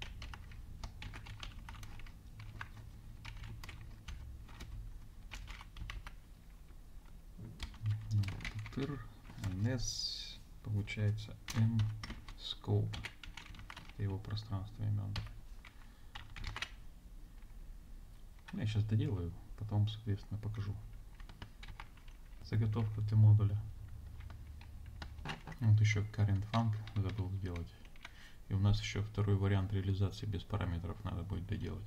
ns получается m scope. Это его пространство имен. Я сейчас доделаю, потом, соответственно, покажу. Заготовка для модуля. Вот еще current func забыл сделать. И у нас еще второй вариант реализации без параметров надо будет доделать.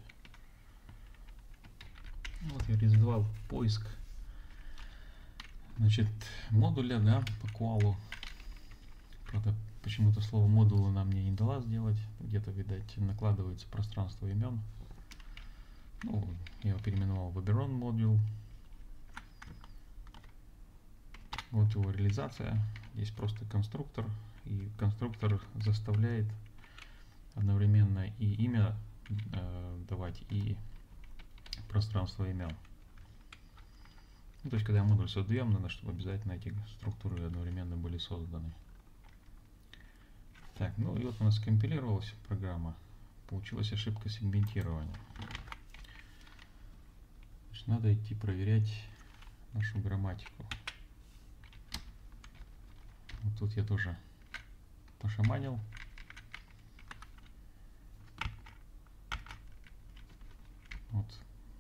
Вот я реализовал поиск, значит, модуля, да, по qual. Правда, почему-то слово модула нам мне не дала сделать. Где-то, видать, накладывается пространство имен. Ну, я его переименовал в Oberon модуль. Вот его реализация. Здесь просто конструктор. И конструктор заставляет одновременно и имя э, давать, и пространство имен. Ну, то есть, когда модуль создаем, надо, чтобы обязательно эти структуры одновременно были созданы. Так, ну и вот у нас скомпилировалась программа. Получилась ошибка сегментирования. Значит, надо идти проверять нашу грамматику. Вот тут я тоже пошаманил. Вот.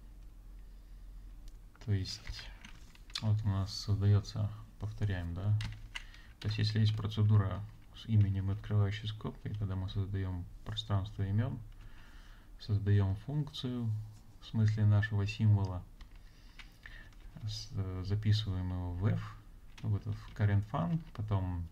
То есть, вот у нас создается, повторяем, да. То есть, если есть процедура с именем и открывающей скобкой, тогда мы создаем пространство имен, создаем функцию в смысле нашего символа, записываем его в f, в этот current func, потом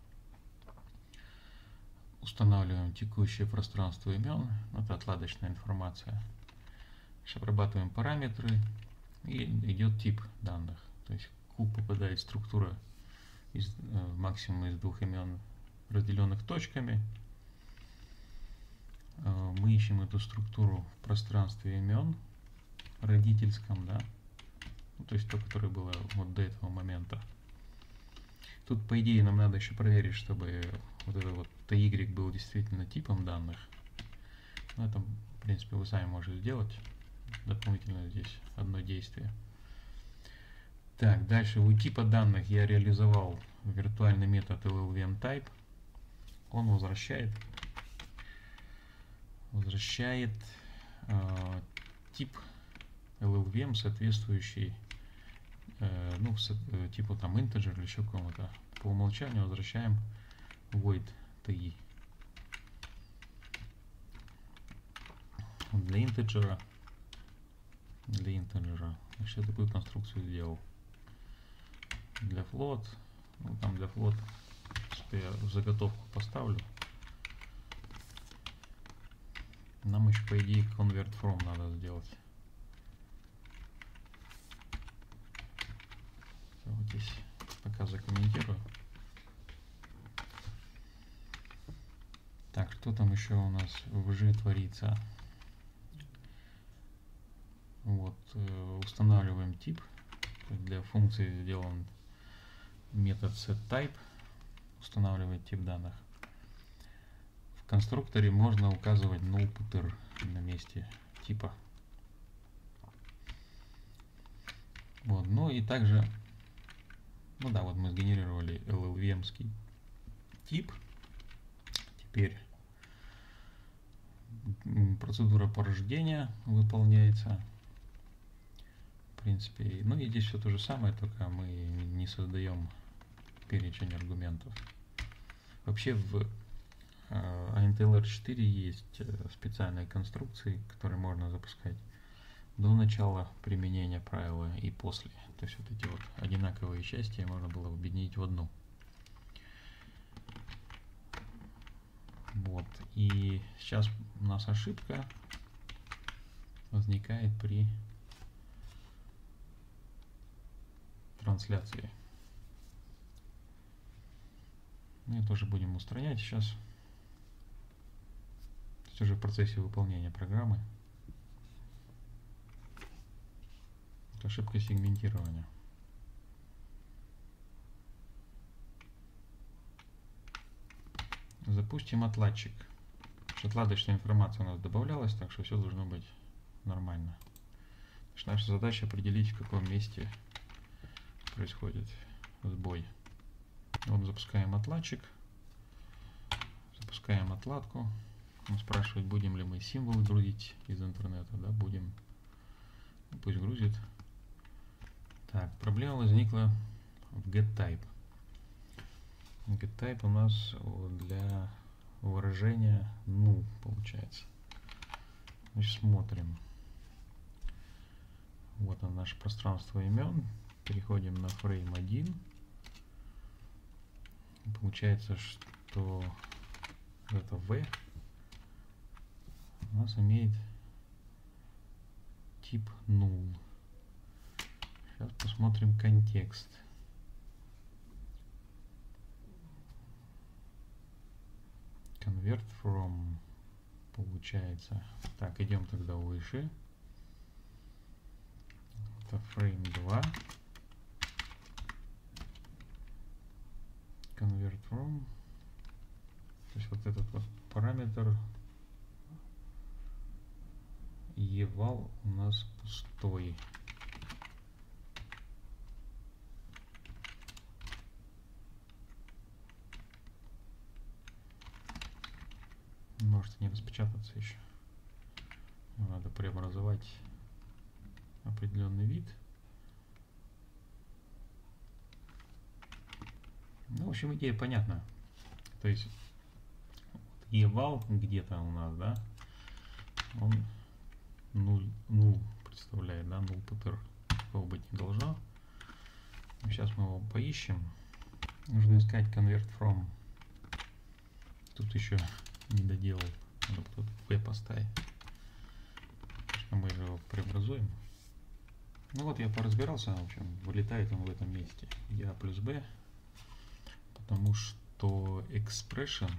устанавливаем текущее пространство имен, это отладочная информация, обрабатываем параметры и идет тип данных. То есть в куб попадает структура из, максимум из двух имен, разделенных точками. Мы ищем эту структуру в пространстве имен родительском, да, ну, то есть то, которое было вот до этого момента. Тут, по идее, нам надо еще проверить, чтобы вот это вот ty был действительно типом данных. Но это, в принципе, вы сами можете сделать. Дополнительно здесь одно действие. Так, дальше у типа данных я реализовал виртуальный метод llvmType. Он возвращает возвращает э, тип llvm, соответствующий э, ну, с, э, типу там integer или еще какому-то. По умолчанию возвращаем void ty. Для интеджера для интеджера еще такую конструкцию сделал. Для float, ну там для float, что я в заготовку поставлю. Нам еще, по идее, convert from надо сделать. Вот здесь пока закомментирую. Так, что там еще у нас в G творится? Вот, устанавливаем тип. Для функции сделан метод setType, устанавливает тип данных. В конструкторе можно указывать nullPutter на месте типа. Вот, ну и также, ну да, вот мы сгенерировали llvm-ский тип. Теперь процедура порождения выполняется. В принципе, ну и здесь все то же самое, только мы не создаем перечень аргументов. Вообще в эй эн ти эл ар четыре есть специальные конструкции, которые можно запускать до начала применения правила и после. То есть вот эти вот одинаковые части можно было объединить в одну. И сейчас у нас ошибка возникает при трансляции. Мы ее тоже будем устранять сейчас. То есть уже в процессе выполнения программы. Это ошибка сегментирования. Запустим отладчик. Отладочная информация у нас добавлялась, так что все должно быть нормально. Наша задача определить, в каком месте происходит сбой. Вот запускаем отладчик, запускаем отладку. Он спрашивает, будем ли мы символы грузить из интернета. Да, будем. Пусть грузит. Так, проблема возникла в getType. getType у нас для выражения null получается. Значит, смотрим. Вот оно, наше пространство имен. Переходим на фрейм один. Получается, что это v у нас имеет тип null. Сейчас посмотрим контекст. Convert from получается. Так, идем тогда выше. Это frame два. Convert from. То есть вот этот вот параметр eval у нас пустой. Может не распечататься еще. Надо преобразовать определенный вид. Ну, в общем, идея понятна. То есть eval где-то у нас, да, он null, null представляет, да, null путер, такого быть не должно. Сейчас мы его поищем. Нужно искать convert from. Тут еще не доделал. Надо тут v поставить. Мы же его преобразуем. Ну вот я поразбирался, в общем, вылетает он в этом месте. Я плюс b, потому что expression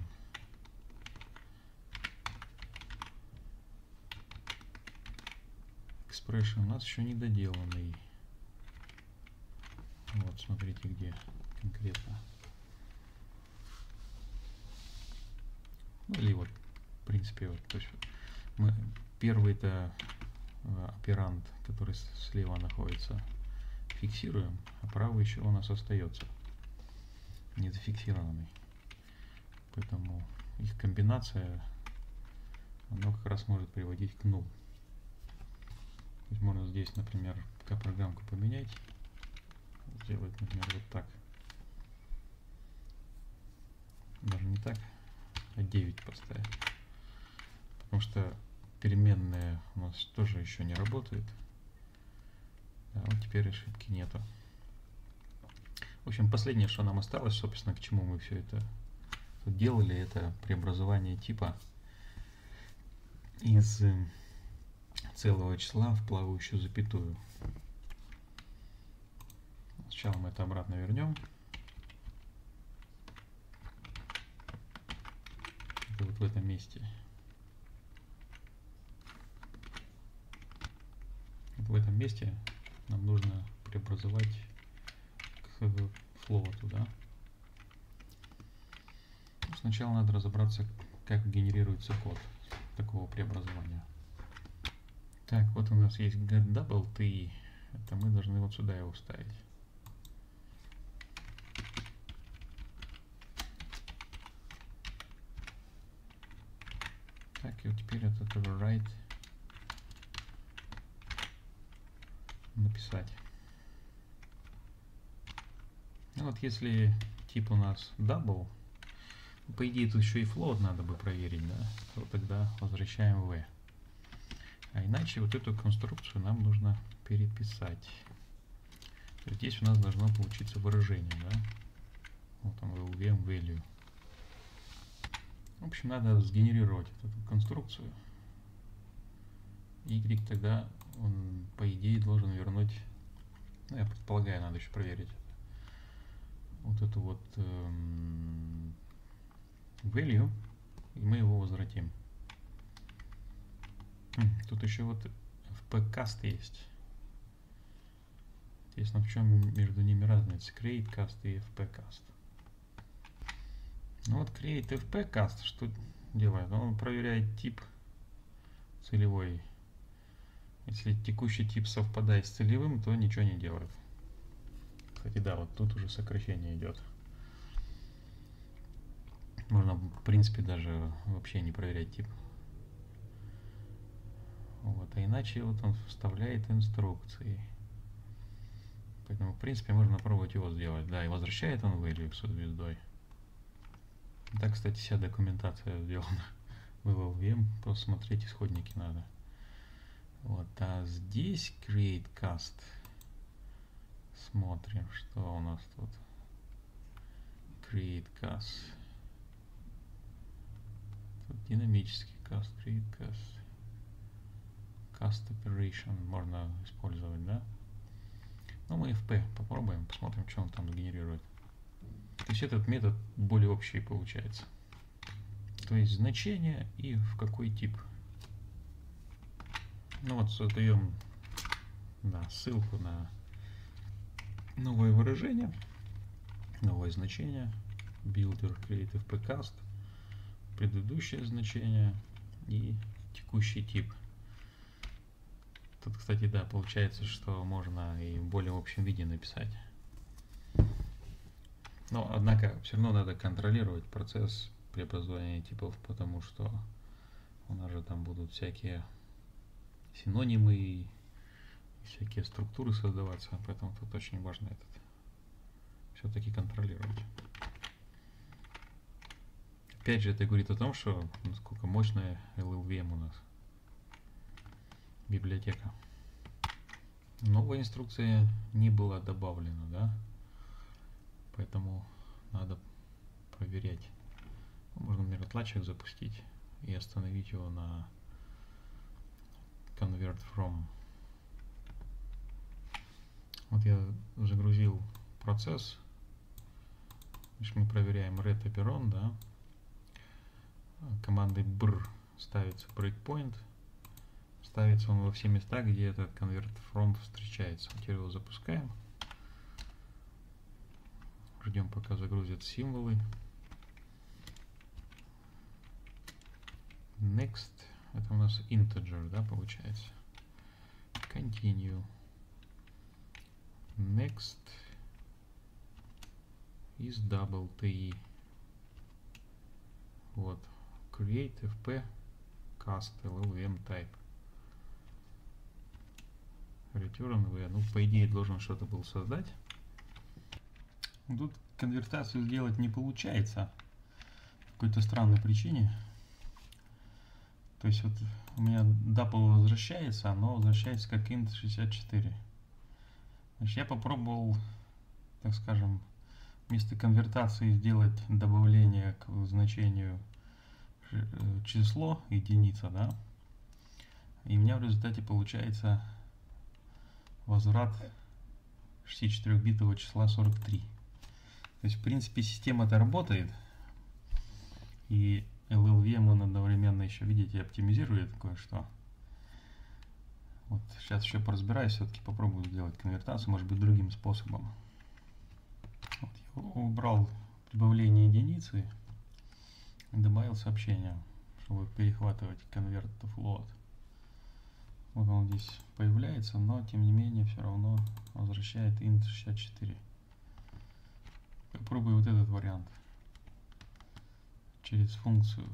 expression у нас еще не доделанный. Вот, смотрите, где конкретно. Ну, или вот, в принципе, вот, то есть мы первый это операнд, который слева находится, фиксируем, а правый еще у нас остается не зафиксированный. Поэтому их комбинация, оно как раз может приводить к null. То есть можно здесь, например, пока программку поменять, сделать, например, вот так. Даже не так, а девять поставить. Потому что переменная у нас тоже еще не работает. А вот теперь ошибки нету. В общем, последнее, что нам осталось, собственно, к чему мы все это делали, это преобразование типа из целого числа в плавающую запятую. Сначала мы это обратно вернем. Это вот в этом месте. Вот в этом месте нам нужно преобразовать к флоуту, да? Сначала надо разобраться, как генерируется код такого преобразования. Так, вот у нас есть getDoubleT. Это мы должны вот сюда его вставить. Так, и вот теперь этот override написать. Ну вот если тип у нас double, по идее тут еще и float надо бы проверить, да, то тогда возвращаем v. А иначе вот эту конструкцию нам нужно переписать. То есть здесь у нас должно получиться выражение, да. Вот он, vm value. В общем, надо сгенерировать эту конструкцию. Y тогда он, по идее, должен вернуть, ну, я предполагаю, надо еще проверить, вот эту вот эм, value, и мы его возвратим. Тут еще вот fp-cast есть. Интересно, в чем между ними разница? create-cast и fp-cast. Ну вот create fp-cast что делает? Он проверяет тип целевой. Если текущий тип совпадает с целевым, то ничего не делает. Кстати, да, вот тут уже сокращение идет. Можно, в принципе, даже вообще не проверять тип. Вот, а иначе вот он вставляет инструкции. Поэтому, в принципе, можно пробовать его сделать. Да, и возвращает он value со звездой. Так, кстати, вся документация сделана в эл эл ви эм. Просто смотреть исходники надо. Вот, а здесь create cast. Смотрим, что у нас тут. Create cast. Тут динамический cast, create cast. Cast operation можно использовать, да? Ну, мы эф пи попробуем, посмотрим, что он там генерирует. То есть этот метод более общий получается. То есть значение и в какой тип. Ну вот создаем, да, ссылку на новое выражение, новое значение, builder create fp-cast, предыдущее значение и текущий тип. Тут, кстати, да, получается, что можно и в более общем виде написать. Но, однако, все равно надо контролировать процесс преобразования типов, потому что у нас же там будут всякие синонимы и всякие структуры создаваться, поэтому тут очень важно этот все-таки контролировать. Опять же, это говорит о том, что насколько мощная эл эл ви эм у нас библиотека. Новая инструкция не была добавлена, да? Поэтому надо проверять. Можно, например, отладчик запустить и остановить его на convert from. Вот я загрузил процесс. Значит, мы проверяем red operon, да? Командой br ставится breakpoint. Ставится он во все места, где этот convert from встречается. Теперь его запускаем. Ждем, пока загрузят символы. Next. Это у нас integer, да, получается. Continue. Next is double ti. Вот. Create fp cast эл эл ви эм type. Return v. Ну, по идее, должен что-то был создать. Тут конвертацию сделать не получается. По какой-то странной причине. То есть вот у меня double возвращается, но возвращается как int шестьдесят четыре. Значит, я попробовал, так скажем, вместо конвертации сделать добавление к значению число, единица, да. И у меня в результате получается возврат шестидесятичетырёхбитового числа сорок три. То есть, в принципе, система-то работает. И эл эл ви эм он одновременно еще, видите, оптимизирует кое-что. Вот сейчас еще поразбираюсь, все-таки попробую сделать конвертацию, может быть, другим способом. Вот я убрал прибавление единицы и добавил сообщение, чтобы перехватывать convert to float. Вот он здесь появляется, но тем не менее все равно возвращает int шестьдесят четыре. Попробую вот этот вариант через функцию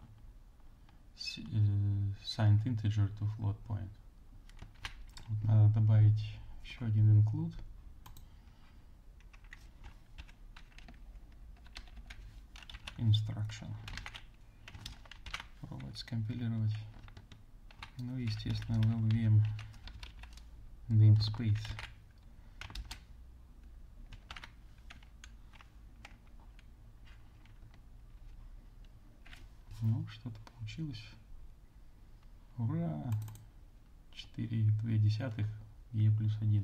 signed integer to float point. Вот надо добавить еще один include. Instruction. Пробовать скомпилировать. Ну и, естественно, эл эл ви эм namespace. Ну, что-то получилось. Ура! четыре и две десятых e плюс один.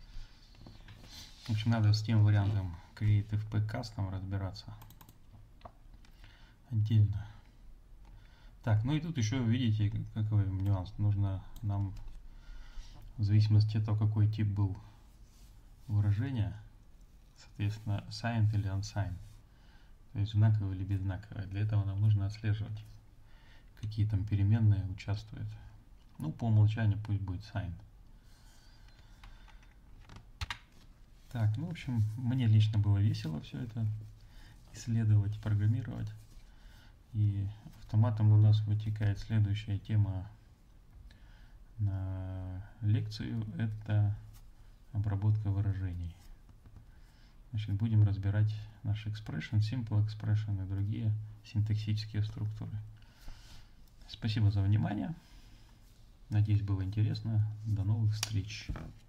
В общем, надо с тем вариантом CreateFP Custom разбираться отдельно. Так, ну и тут еще видите, какой нюанс. Нужно нам, в зависимости от того, какой тип был выражения, соответственно, signed или unsigned, то есть знаковое или беззнаковое. Для этого нам нужно отслеживать, какие там переменные участвуют. Ну, по умолчанию пусть будет signed. Так, ну, в общем, мне лично было весело все это исследовать, программировать. И автоматом у нас вытекает следующая тема на лекцию. Это обработка выражений. Значит, будем разбирать наш expression, simple expression и другие синтаксические структуры. Спасибо за внимание. Надеюсь, было интересно. До новых встреч.